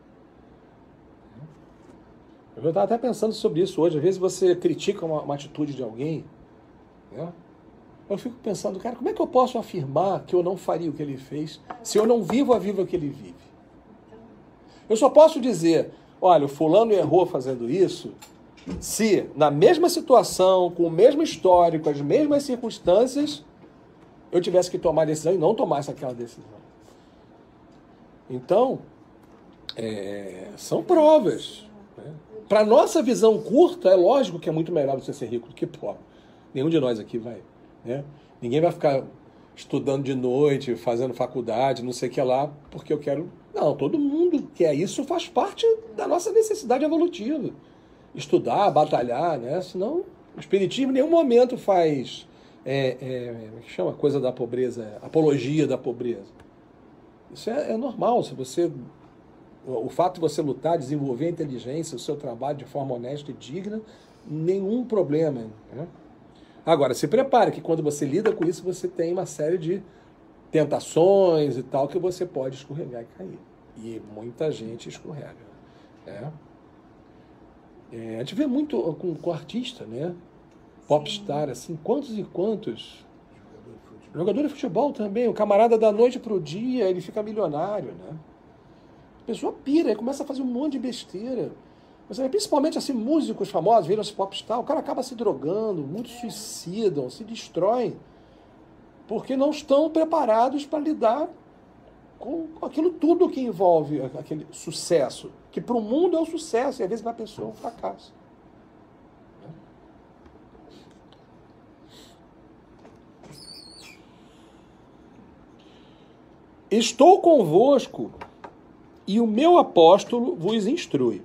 Eu estava até pensando sobre isso hoje. Às vezes você critica uma atitude de alguém, né? Eu fico pensando, cara, como é que eu posso afirmar que eu não faria o que ele fez se eu não vivo a vida que ele vive? Eu só posso dizer, olha, o fulano errou fazendo isso, se na mesma situação, com o mesmo histórico, as mesmas circunstâncias, eu tivesse que tomar a decisão e não tomasse aquela decisão. Então, são provas. Né? Para a nossa visão curta, é lógico que é muito melhor você ser rico do que pobre. Nenhum de nós aqui vai. Né? Ninguém vai ficar estudando de noite, fazendo faculdade, não sei o que lá, porque eu quero... Não, todo mundo quer isso, faz parte da nossa necessidade evolutiva. Estudar, batalhar, né? Senão o espiritismo em nenhum momento faz, como é que chama? Coisa da pobreza, apologia da pobreza. Isso é normal, se você... O fato de você lutar, desenvolver a inteligência, o seu trabalho de forma honesta e digna, nenhum problema, né? Agora, se prepare que quando você lida com isso, você tem uma série de tentações e tal, que você pode escorregar e cair. E muita gente escorrega. Né? A gente vê muito com artista, né? Popstar, assim, quantos e quantos. Jogador de futebol também. O camarada da noite pro dia, ele fica milionário, né? A pessoa pira, aí começa a fazer um monte de besteira. Mas, principalmente assim, músicos famosos, viram-se popstar, o cara acaba se drogando, muitos suicidam, se destroem, porque não estão preparados para lidar com aquilo tudo que envolve aquele sucesso, que para o mundo é um sucesso, e às vezes para a pessoa é um fracasso. Estou convosco e o meu apóstolo vos instrui.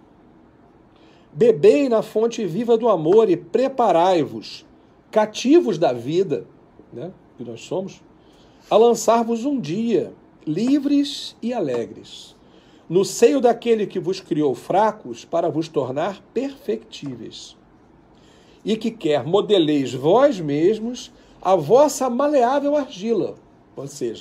Bebei na fonte viva do amor e preparai-vos, cativos da vida, né, que nós somos, a lançar-vos um dia, livres e alegres, no seio daquele que vos criou fracos para vos tornar perfectíveis, e que quer modeleis vós mesmos a vossa maleável argila, ou seja,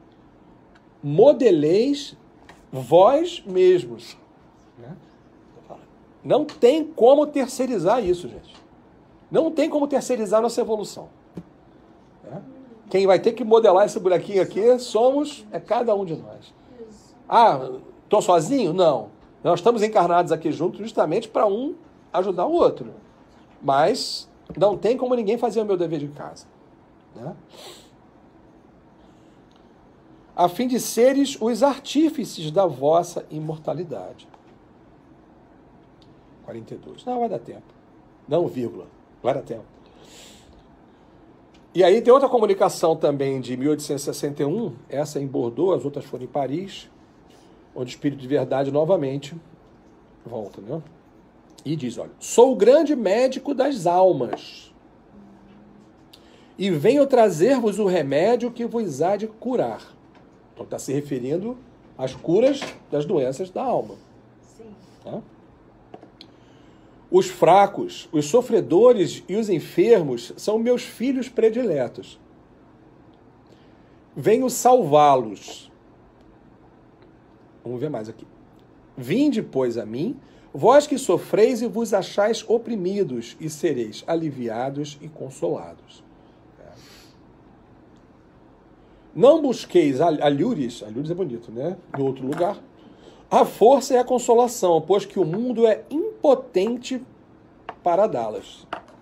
modeleis vós mesmos, né? Não tem como terceirizar isso, gente. Não tem como terceirizar nossa evolução. Quem vai ter que modelar esse bonequinho aqui é cada um de nós. Ah, estou sozinho? Não. Nós estamos encarnados aqui juntos justamente para um ajudar o outro. Mas não tem como ninguém fazer o meu dever de casa. Né? A fim de seres os artífices da vossa imortalidade. 42. Não, vai dar tempo. Não, vírgula. Vai dar tempo. E aí tem outra comunicação também de 1861, essa em Bordeaux, as outras foram em Paris, onde o Espírito de Verdade novamente volta, né? E diz, olha, sou o grande médico das almas e venho trazer-vos o remédio que vos há de curar. Então está se referindo às curas das doenças da alma. Sim. Tá? Os fracos, os sofredores e os enfermos são meus filhos prediletos. Venho salvá-los. Vamos ver mais aqui. Vinde, pois, a mim, vós que sofreis e vos achais oprimidos, e sereis aliviados e consolados. Não busqueis alhures é bonito, né? No outro lugar. A força e a consolação, pois que o mundo é impotente para dá-las.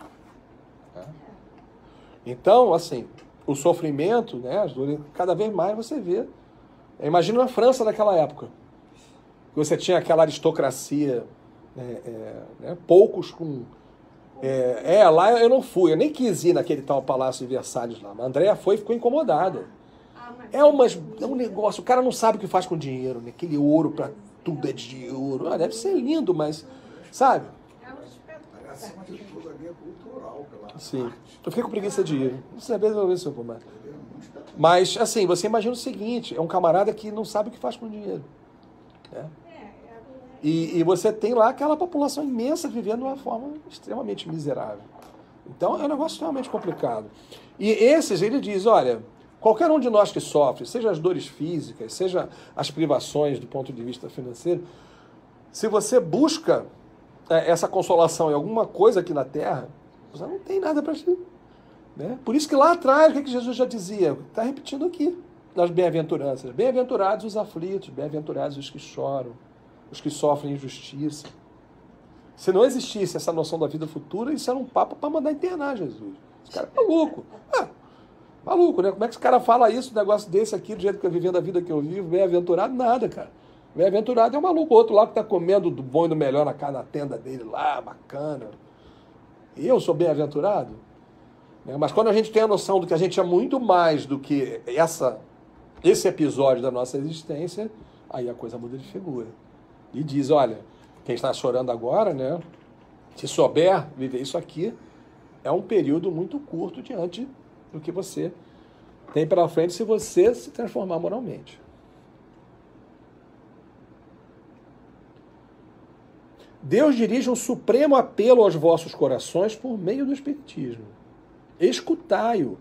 Então, assim, o sofrimento, né, as dores, cada vez mais você vê. Imagina a França daquela época. Você tinha aquela aristocracia, né, poucos com... lá eu não fui, eu nem quis ir naquele tal Palácio de Versalhes lá. Mas a Andréa foi e ficou incomodada. É um negócio, o cara não sabe o que faz com dinheiro, né? Aquele ouro pra tudo é de ouro. Deve ser lindo, mas, sabe? Acima de tudo ali é cultural, pela Sim. arte. Eu fiquei com preguiça de ir. Não sei se eu vou mais. Mas, assim, você imagina o seguinte, é um camarada que não sabe o que faz com dinheiro. Né? E você tem lá aquela população imensa vivendo de uma forma extremamente miserável. Então, é um negócio extremamente complicado. E esses, ele diz, olha... Qualquer um de nós que sofre, seja as dores físicas, seja as privações do ponto de vista financeiro, se você busca essa consolação em alguma coisa aqui na Terra, você não tem nada para ti. Né? Por isso que lá atrás, o que Jesus já dizia? Está repetindo aqui, nas bem-aventuranças. Bem-aventurados os aflitos, bem-aventurados os que choram, os que sofrem injustiça. Se não existisse essa noção da vida futura, isso era um papo para mandar internar Jesus. Esse cara é maluco. Maluco, né? Como é que esse cara fala isso, um negócio desse aqui, do jeito que eu vivendo a vida que eu vivo, bem-aventurado? Nada, cara. Bem-aventurado é um maluco, outro lá que está comendo do bom e do melhor na tenda dele lá, bacana. E eu sou bem-aventurado? Mas quando a gente tem a noção do que a gente é muito mais do que esse episódio da nossa existência, aí a coisa muda de figura. E diz, olha, quem está chorando agora, né, se souber viver isso aqui, é um período muito curto diante do que você tem pela frente se você se transformar moralmente. Deus dirige um supremo apelo aos vossos corações por meio do Espiritismo. Escutai-o.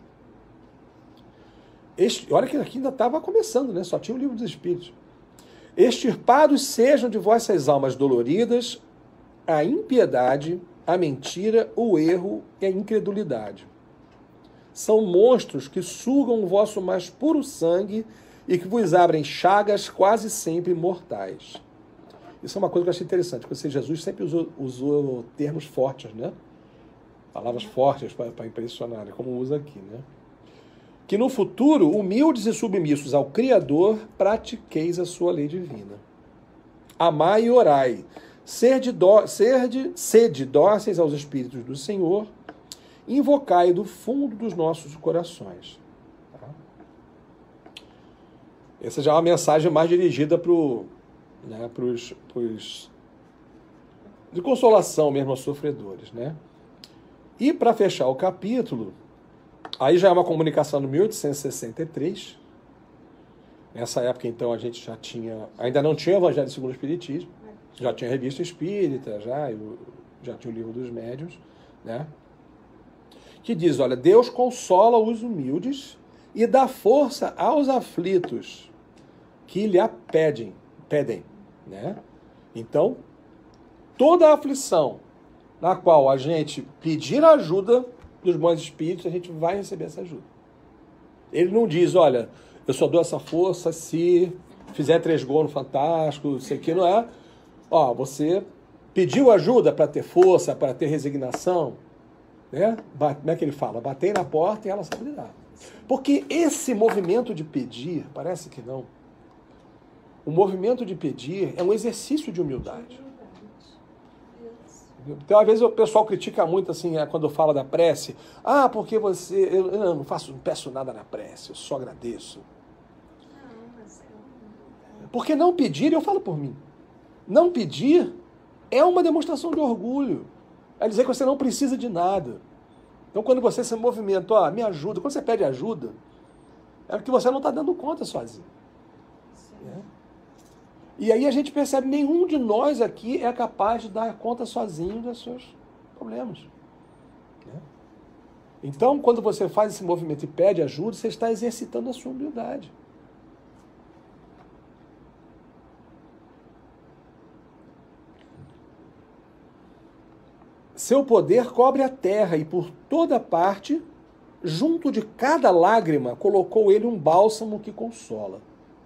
Olha que aqui ainda estava começando, né? Só tinha o Livro dos Espíritos. Extirpados sejam de vossas almas doloridas a impiedade, a mentira, o erro e a incredulidade. São monstros que sugam o vosso mais puro sangue e que vos abrem chagas quase sempre mortais. Isso é uma coisa que eu achei interessante, porque Jesus sempre usou termos fortes, né? Palavras fortes para impressionar, como usa aqui, né? Que no futuro, humildes e submissos ao Criador, pratiqueis a sua lei divina. Amai e orai. Sede dóceis aos Espíritos do Senhor, invocai do fundo dos nossos corações. Tá? Essa já é uma mensagem mais dirigida para de consolação mesmo aos sofredores, né? E para fechar o capítulo, aí já é uma comunicação no 1863. Nessa época, então, a gente ainda não tinha o Evangelho segundo o Espiritismo, já tinha a Revista Espírita, já tinha o Livro dos Médiuns, né? Que diz, olha, Deus consola os humildes e dá força aos aflitos que lhe pedem, né? Então, toda a aflição na qual a gente pedir a ajuda dos bons espíritos, a gente vai receber essa ajuda. Ele não diz, olha, eu só dou essa força se fizer 3 gols no Fantástico, isso aqui não é. Ó, você pediu ajuda para ter força, para ter resignação, né? Como é que ele fala? Batei na porta e ela se abrirá. Porque esse movimento de pedir, parece que não, o movimento de pedir é um exercício de humildade. Então, às vezes o pessoal critica muito assim, quando fala da prece. Ah, porque eu não peço nada na prece, eu só agradeço. Porque não pedir, eu falo por mim, não pedir é uma demonstração de orgulho. É dizer que você não precisa de nada. Então, quando você se movimenta, me ajuda, quando você pede ajuda, é porque você não está dando conta sozinho. Né? E aí a gente percebe que nenhum de nós aqui é capaz de dar conta sozinho dos seus problemas. Né? Então, quando você faz esse movimento e pede ajuda, você está exercitando a sua humildade. Seu poder cobre a terra e por toda parte, junto de cada lágrima, colocou ele um bálsamo que consola.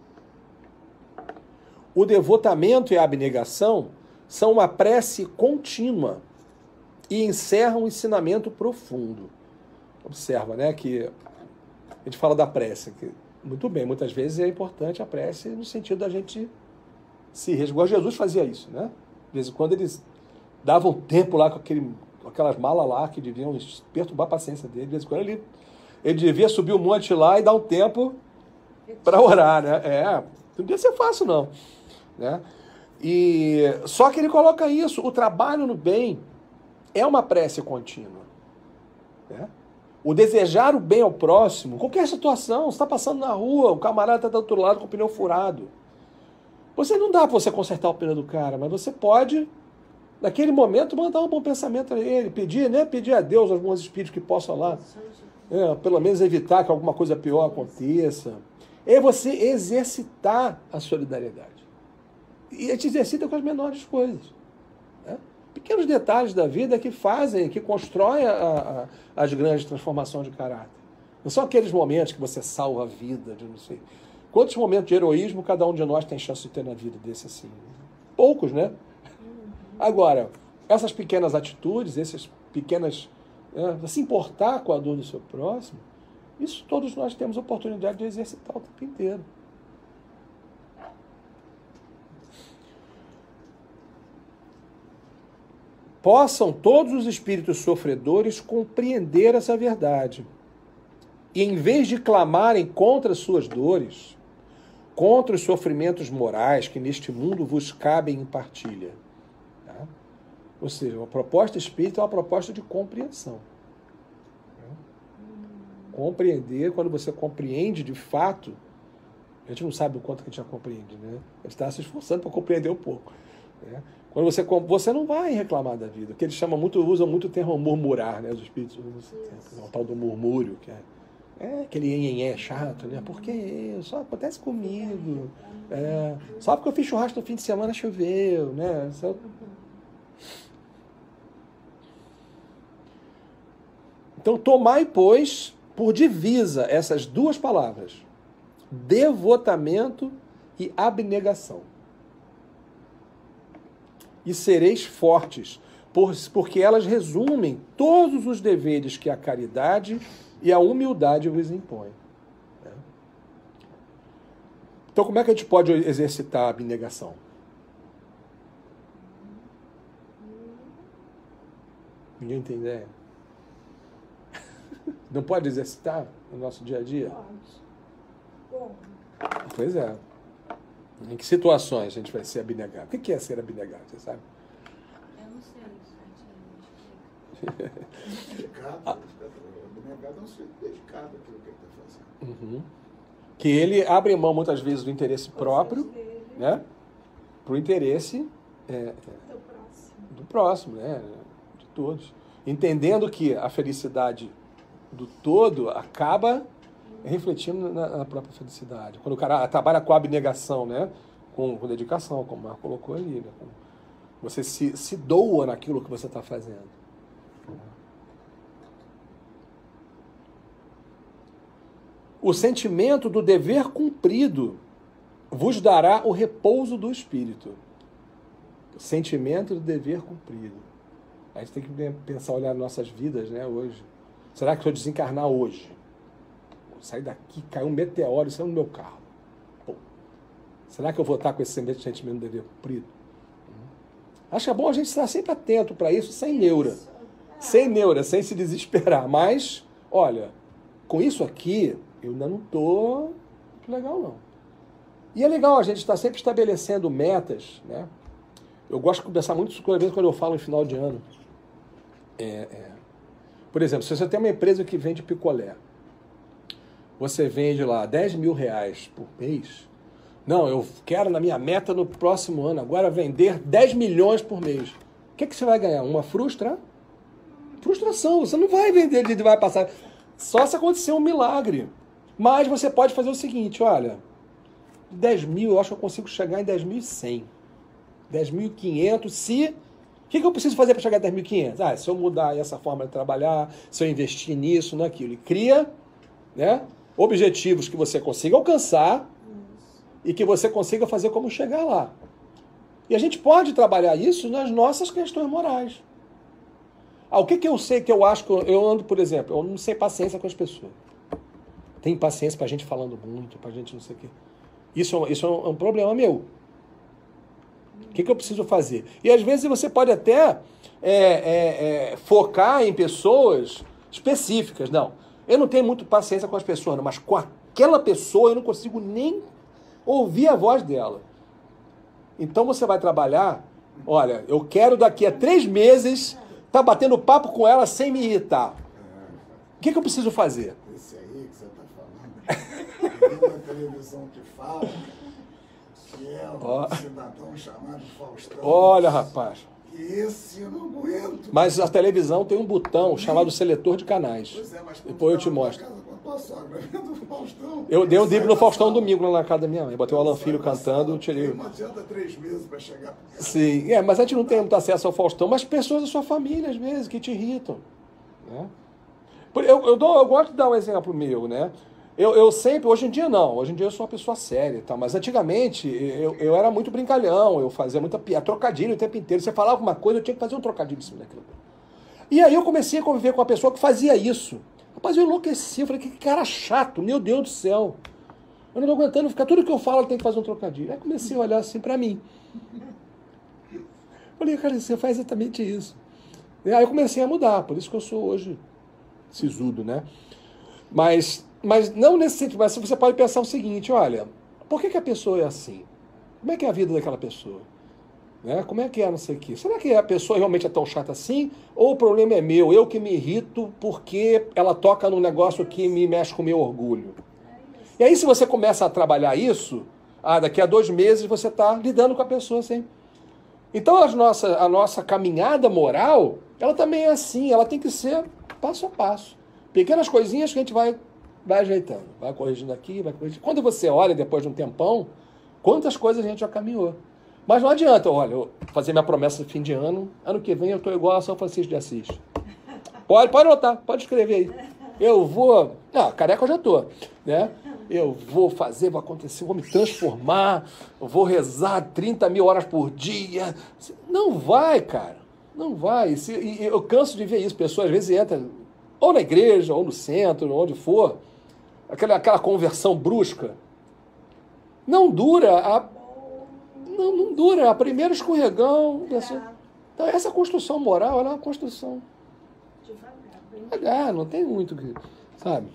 O devotamento e a abnegação são uma prece contínua e encerram um ensinamento profundo. Observa, né, que a gente fala da prece, que muito bem, muitas vezes é importante a prece no sentido da gente se resguardar. Jesus fazia isso, né? De vez em quando eles davam tempo lá com aquelas malas lá que deviam perturbar a paciência dele. De vez em quando ele devia subir o monte lá e dar um tempo para orar, né? Não devia ser fácil, não. Né? E só que ele coloca isso, o trabalho no bem é uma prece contínua. Né? O desejar o bem ao próximo, qualquer situação, você está passando na rua, o camarada está do outro lado com o pneu furado. Não dá para você consertar o pneu do cara, mas você pode, naquele momento, mandar um bom pensamento a ele, pedir a Deus, aos bons espíritos que possam lá, pelo menos evitar que alguma coisa pior aconteça. É você exercitar a solidariedade. E a gente exercita com as menores coisas. Né? Pequenos detalhes da vida que constroem as grandes transformações de caráter. Não são aqueles momentos que você salva a vida, de não sei. Quantos momentos de heroísmo cada um de nós tem chance de ter na vida desse assim? Poucos, né? Agora, essas pequenas atitudes, se importar com a dor do seu próximo, isso todos nós temos a oportunidade de exercitar o tempo inteiro. possam todos os espíritos sofredores compreender essa verdade. E em vez de clamarem contra suas dores, contra os sofrimentos morais que neste mundo vos cabem em partilha. Tá? Ou seja, a proposta espírita é uma proposta de compreensão. Compreender, quando você compreende de fato, a gente não sabe o quanto que a gente já compreende, né? A gente está se esforçando para compreender um pouco. Né? Quando você não vai reclamar da vida, que eles usam muito o termo murmurar, né? Os espíritos usam o tal do murmúrio, que é aquele nhenhenhé chato, né? Porque só acontece comigo. Só porque eu fiz churrasco no fim de semana choveu, né? Então, tomai, pois, por divisa essas duas palavras, devotamento e abnegação. E sereis fortes, porque elas resumem todos os deveres que a caridade e a humildade vos impõem. Então, como é que a gente pode exercitar a abnegação? Ninguém tem ideia? Não pode exercitar no nosso dia a dia? Pode. Pois é. Em que situações a gente vai ser abnegado? O que é ser abnegado, você sabe? Eu não sei. Dedicado, abnegado é um sujeito dedicado àquilo que ele está fazendo. Que ele abre mão muitas vezes do interesse próprio, né? Para o interesse do próximo, né? De todos. Entendendo que a felicidade do todo acaba refletindo na própria felicidade. Quando o cara trabalha com a abnegação, né? Com dedicação, como o Marco colocou ali, né? Você se doa naquilo que você está fazendo. O sentimento do dever cumprido vos dará o repouso do espírito. O sentimento do dever cumprido. A gente tem que pensar, olhar nossas vidas, né, hoje. Será que se eu desencarnar hoje, eu sair daqui, cair um meteoro, isso é no meu carro? Pô, será que eu vou estar com esse sentimento do dever cumprido? Acho que é bom a gente estar sempre atento para isso, sem neura. Sem neura, sem se desesperar. Mas, olha, com isso aqui, eu ainda não estou muito legal, não. E é legal a gente estar sempre estabelecendo metas, né? Eu gosto de conversar muito isso quando eu falo em final de ano. Por exemplo, se você tem uma empresa que vende picolé, você vende lá 10 mil reais por mês. Não, eu quero na minha meta no próximo ano agora vender 10 milhões por mês. O que você vai ganhar? Uma frustração. Você não vai vender, ele vai passar. Só se acontecer um milagre. Mas você pode fazer o seguinte, olha, 10 mil, eu acho que eu consigo chegar em 10.100. 10.500, se... O que eu preciso fazer para chegar a 10.500? Se eu mudar essa forma de trabalhar, se eu investir nisso, naquilo. E cria, né, objetivos que você consiga alcançar e que você consiga fazer como chegar lá. E a gente pode trabalhar isso nas nossas questões morais. O que eu sei que eu acho que eu ando, por exemplo, eu não sei paciência com as pessoas. Tem paciência pra gente falando muito, pra gente não sei o quê. Isso é um problema meu. O que eu preciso fazer? E às vezes você pode até focar em pessoas específicas. Não, eu não tenho muito paciência com as pessoas, não, mas com aquela pessoa eu não consigo nem ouvir a voz dela. Então você vai trabalhar, olha, eu quero daqui a 3 meses estar batendo papo com ela sem me irritar. O que eu preciso fazer? Esse aí que você está falando, tem uma televisão que fala... que é um cidadão chamado Faustão. Olha, rapaz. E esse eu não aguento. Mas a televisão tem um botão chamado seletor de canais. Pois é, mas depois eu te mostro. Faustão, eu dei um drible no Faustão domingo lá na casa da minha mãe. Botei o Alan Filho cantando, tirei. Não adianta 3 meses para chegar. Sim, mas a gente não tem muito acesso ao Faustão, mas pessoas da sua família, às vezes, que te irritam. Né? Eu gosto de dar um exemplo meu, né? Eu sempre, hoje em dia não, hoje em dia eu sou uma pessoa séria, tá? Mas antigamente eu era muito brincalhão, eu fazia muita trocadilho o tempo inteiro. Você falava uma coisa, eu tinha que fazer um trocadilho em cima daquilo. E aí eu comecei a conviver com uma pessoa que fazia isso. Rapaz, eu enlouqueci, eu falei, que cara chato, meu Deus do céu. Eu não tô aguentando ficar, tudo que eu falo tem que fazer um trocadilho. Aí comecei a olhar assim pra mim. Falei, cara, você faz exatamente isso. E aí eu comecei a mudar, por isso que eu sou hoje sisudo, né? Mas não nesse sentido, mas você pode pensar o seguinte, olha, por que a pessoa é assim? Como é que é a vida daquela pessoa? Né? Como é que é, não sei o quê? Será que a pessoa realmente é tão chata assim? Ou o problema é meu, eu que me irrito porque ela toca num negócio que me mexe com o meu orgulho? E aí se você começa a trabalhar isso, daqui a 2 meses você está lidando com a pessoa assim. Então a nossa caminhada moral, ela também é assim, ela tem que ser passo a passo. Pequenas coisinhas que a gente vai ajeitando, vai corrigindo aqui, vai corrigindo. Quando você olha depois de um tempão, quantas coisas a gente já caminhou. Mas não adianta, olha, eu fazer minha promessa de fim de ano que vem eu estou igual a São Francisco de Assis. Pode anotar, pode escrever aí. Eu vou... careca eu já estou, né? Eu vou fazer, vai acontecer, vou me transformar, eu vou rezar 30 mil horas por dia. Não vai, cara. Não vai. E eu canso de ver isso. Pessoas às vezes entram ou na igreja, ou no centro, ou onde for. Aquela conversão brusca. Não dura não dura. A primeira escorregão. Então essa construção moral, ela é uma construção devagar, não tem muito que... Sabe?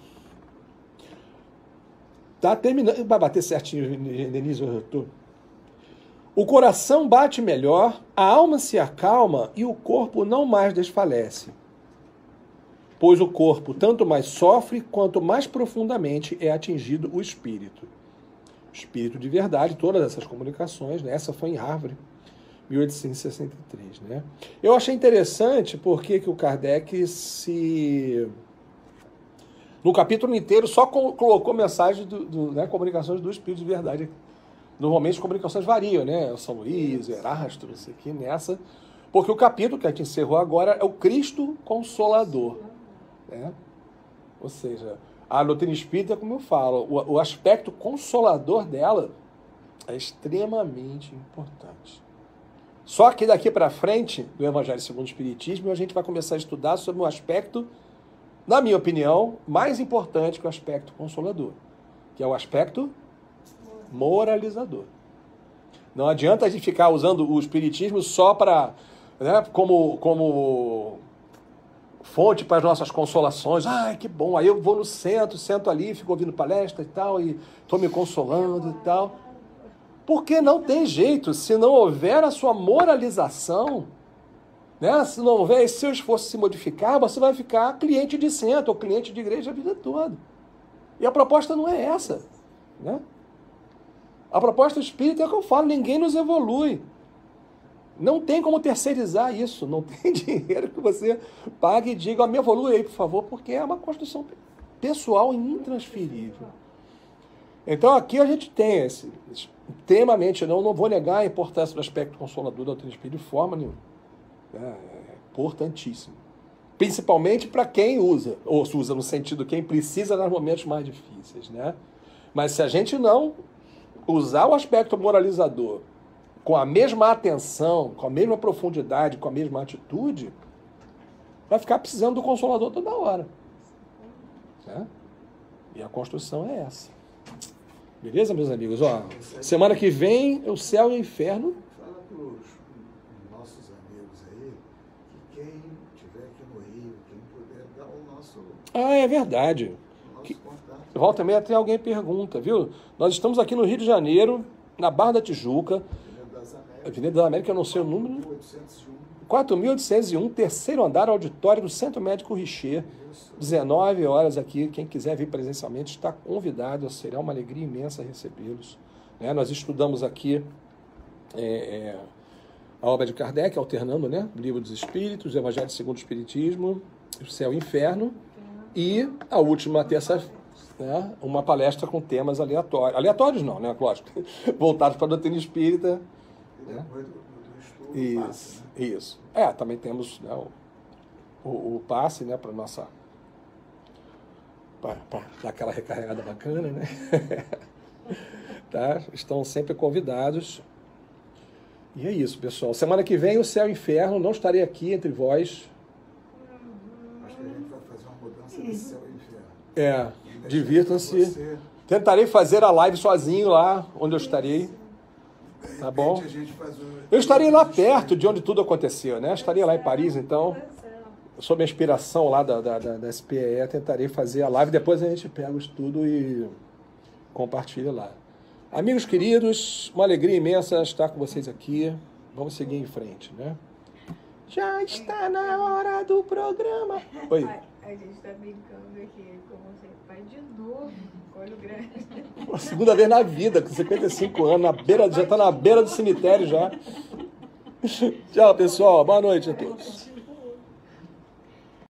Tá terminando. Vai bater certinho, Denise. O coração bate melhor, a alma se acalma e o corpo não mais desfalece. Pois o corpo tanto mais sofre, quanto mais profundamente é atingido o espírito. O espírito de verdade, todas essas comunicações, né? Essa foi em Harvard, 1863. Né? Eu achei interessante porque que o Kardec no capítulo inteiro só colocou mensagens né, comunicações do Espírito de Verdade. Normalmente as comunicações variam, né? São Luís, Erasto, não sei o que, nessa. Porque o capítulo que a gente encerrou agora é o Cristo Consolador. Né? Ou seja, a doutrina espírita, como eu falo, o aspecto consolador dela é extremamente importante. Só que daqui para frente, do Evangelho segundo o Espiritismo, a gente vai começar a estudar sobre um aspecto, na minha opinião, mais importante que o aspecto consolador, que é o aspecto moralizador. Não adianta a gente ficar usando o Espiritismo só para, né, como fonte para as nossas consolações. Ai, que bom, aí eu vou no centro, sento ali, fico ouvindo palestra e tal, e estou me consolando e tal. Porque não tem jeito, se não houver a sua moralização, né? Se não houver esse seu esforço se modificar, você vai ficar cliente de centro ou cliente de igreja a vida toda. E a proposta não é essa. Né? A proposta espírita é o que eu falo, ninguém nos evolui. Não tem como terceirizar isso, não tem dinheiro que você pague e diga, me evolui aí, por favor, porque é uma construção pessoal e intransferível. Então aqui a gente tem extremamente, não vou negar a importância do aspecto consolador da doutrina espírita de forma nenhuma. É importantíssimo. Principalmente para quem usa, ou se usa no sentido quem precisa nos momentos mais difíceis. Né? Mas se a gente não usar o aspecto moralizador com a mesma atenção, com a mesma profundidade, com a mesma atitude, vai ficar precisando do Consolador toda hora. Né? E a construção é essa. Beleza, meus amigos? Ó, semana que vem, o céu e o inferno. Fala para os nossos amigos aí que quem estiver aqui no Rio, quem puder dar o nosso... É verdade. Volta e meia até alguém pergunta, viu? Nós estamos aqui no Rio de Janeiro, na Barra da Tijuca, Avenida das Américas, eu não sei o número. 4.801, terceiro andar, auditório do Centro Médico Richer. 19 horas aqui. Quem quiser vir presencialmente está convidado. Será uma alegria imensa recebê-los. Né? Nós estudamos aqui a obra de Kardec, alternando, né? O Livro dos Espíritos, o Evangelho segundo o Espiritismo, o Céu e o Inferno. E a última terça-feira, né? Uma palestra com temas aleatórios. Aleatórios não, né? Lógico. Voltados para a doutrina espírita. Né? Isso. Também temos, né, o passe, né, para nossa... para dar aquela recarregada bacana, né? Tá? Estão sempre convidados. E é isso, pessoal. Semana que vem, o Céu e o Inferno. Não estarei aqui entre vós. Acho que a gente vai fazer uma mudança de Céu e Inferno. Divirtam-se. Tentarei fazer a live sozinho lá, onde eu estarei. Tá bom? A gente faz eu estarei lá perto de onde tudo aconteceu, né? Estaria lá em Paris, então, sob a inspiração lá da SPE, tentarei fazer a live. Depois a gente pega o estudo e compartilha lá. Amigos queridos, uma alegria imensa estar com vocês aqui. Vamos seguir em frente, né? Já está na hora do programa. Oi. A gente está brincando aqui com você, pai de novo, olho grande. A segunda vez na vida, com 55 anos, já está na beira do cemitério já. Tchau, pessoal. Boa noite a todos.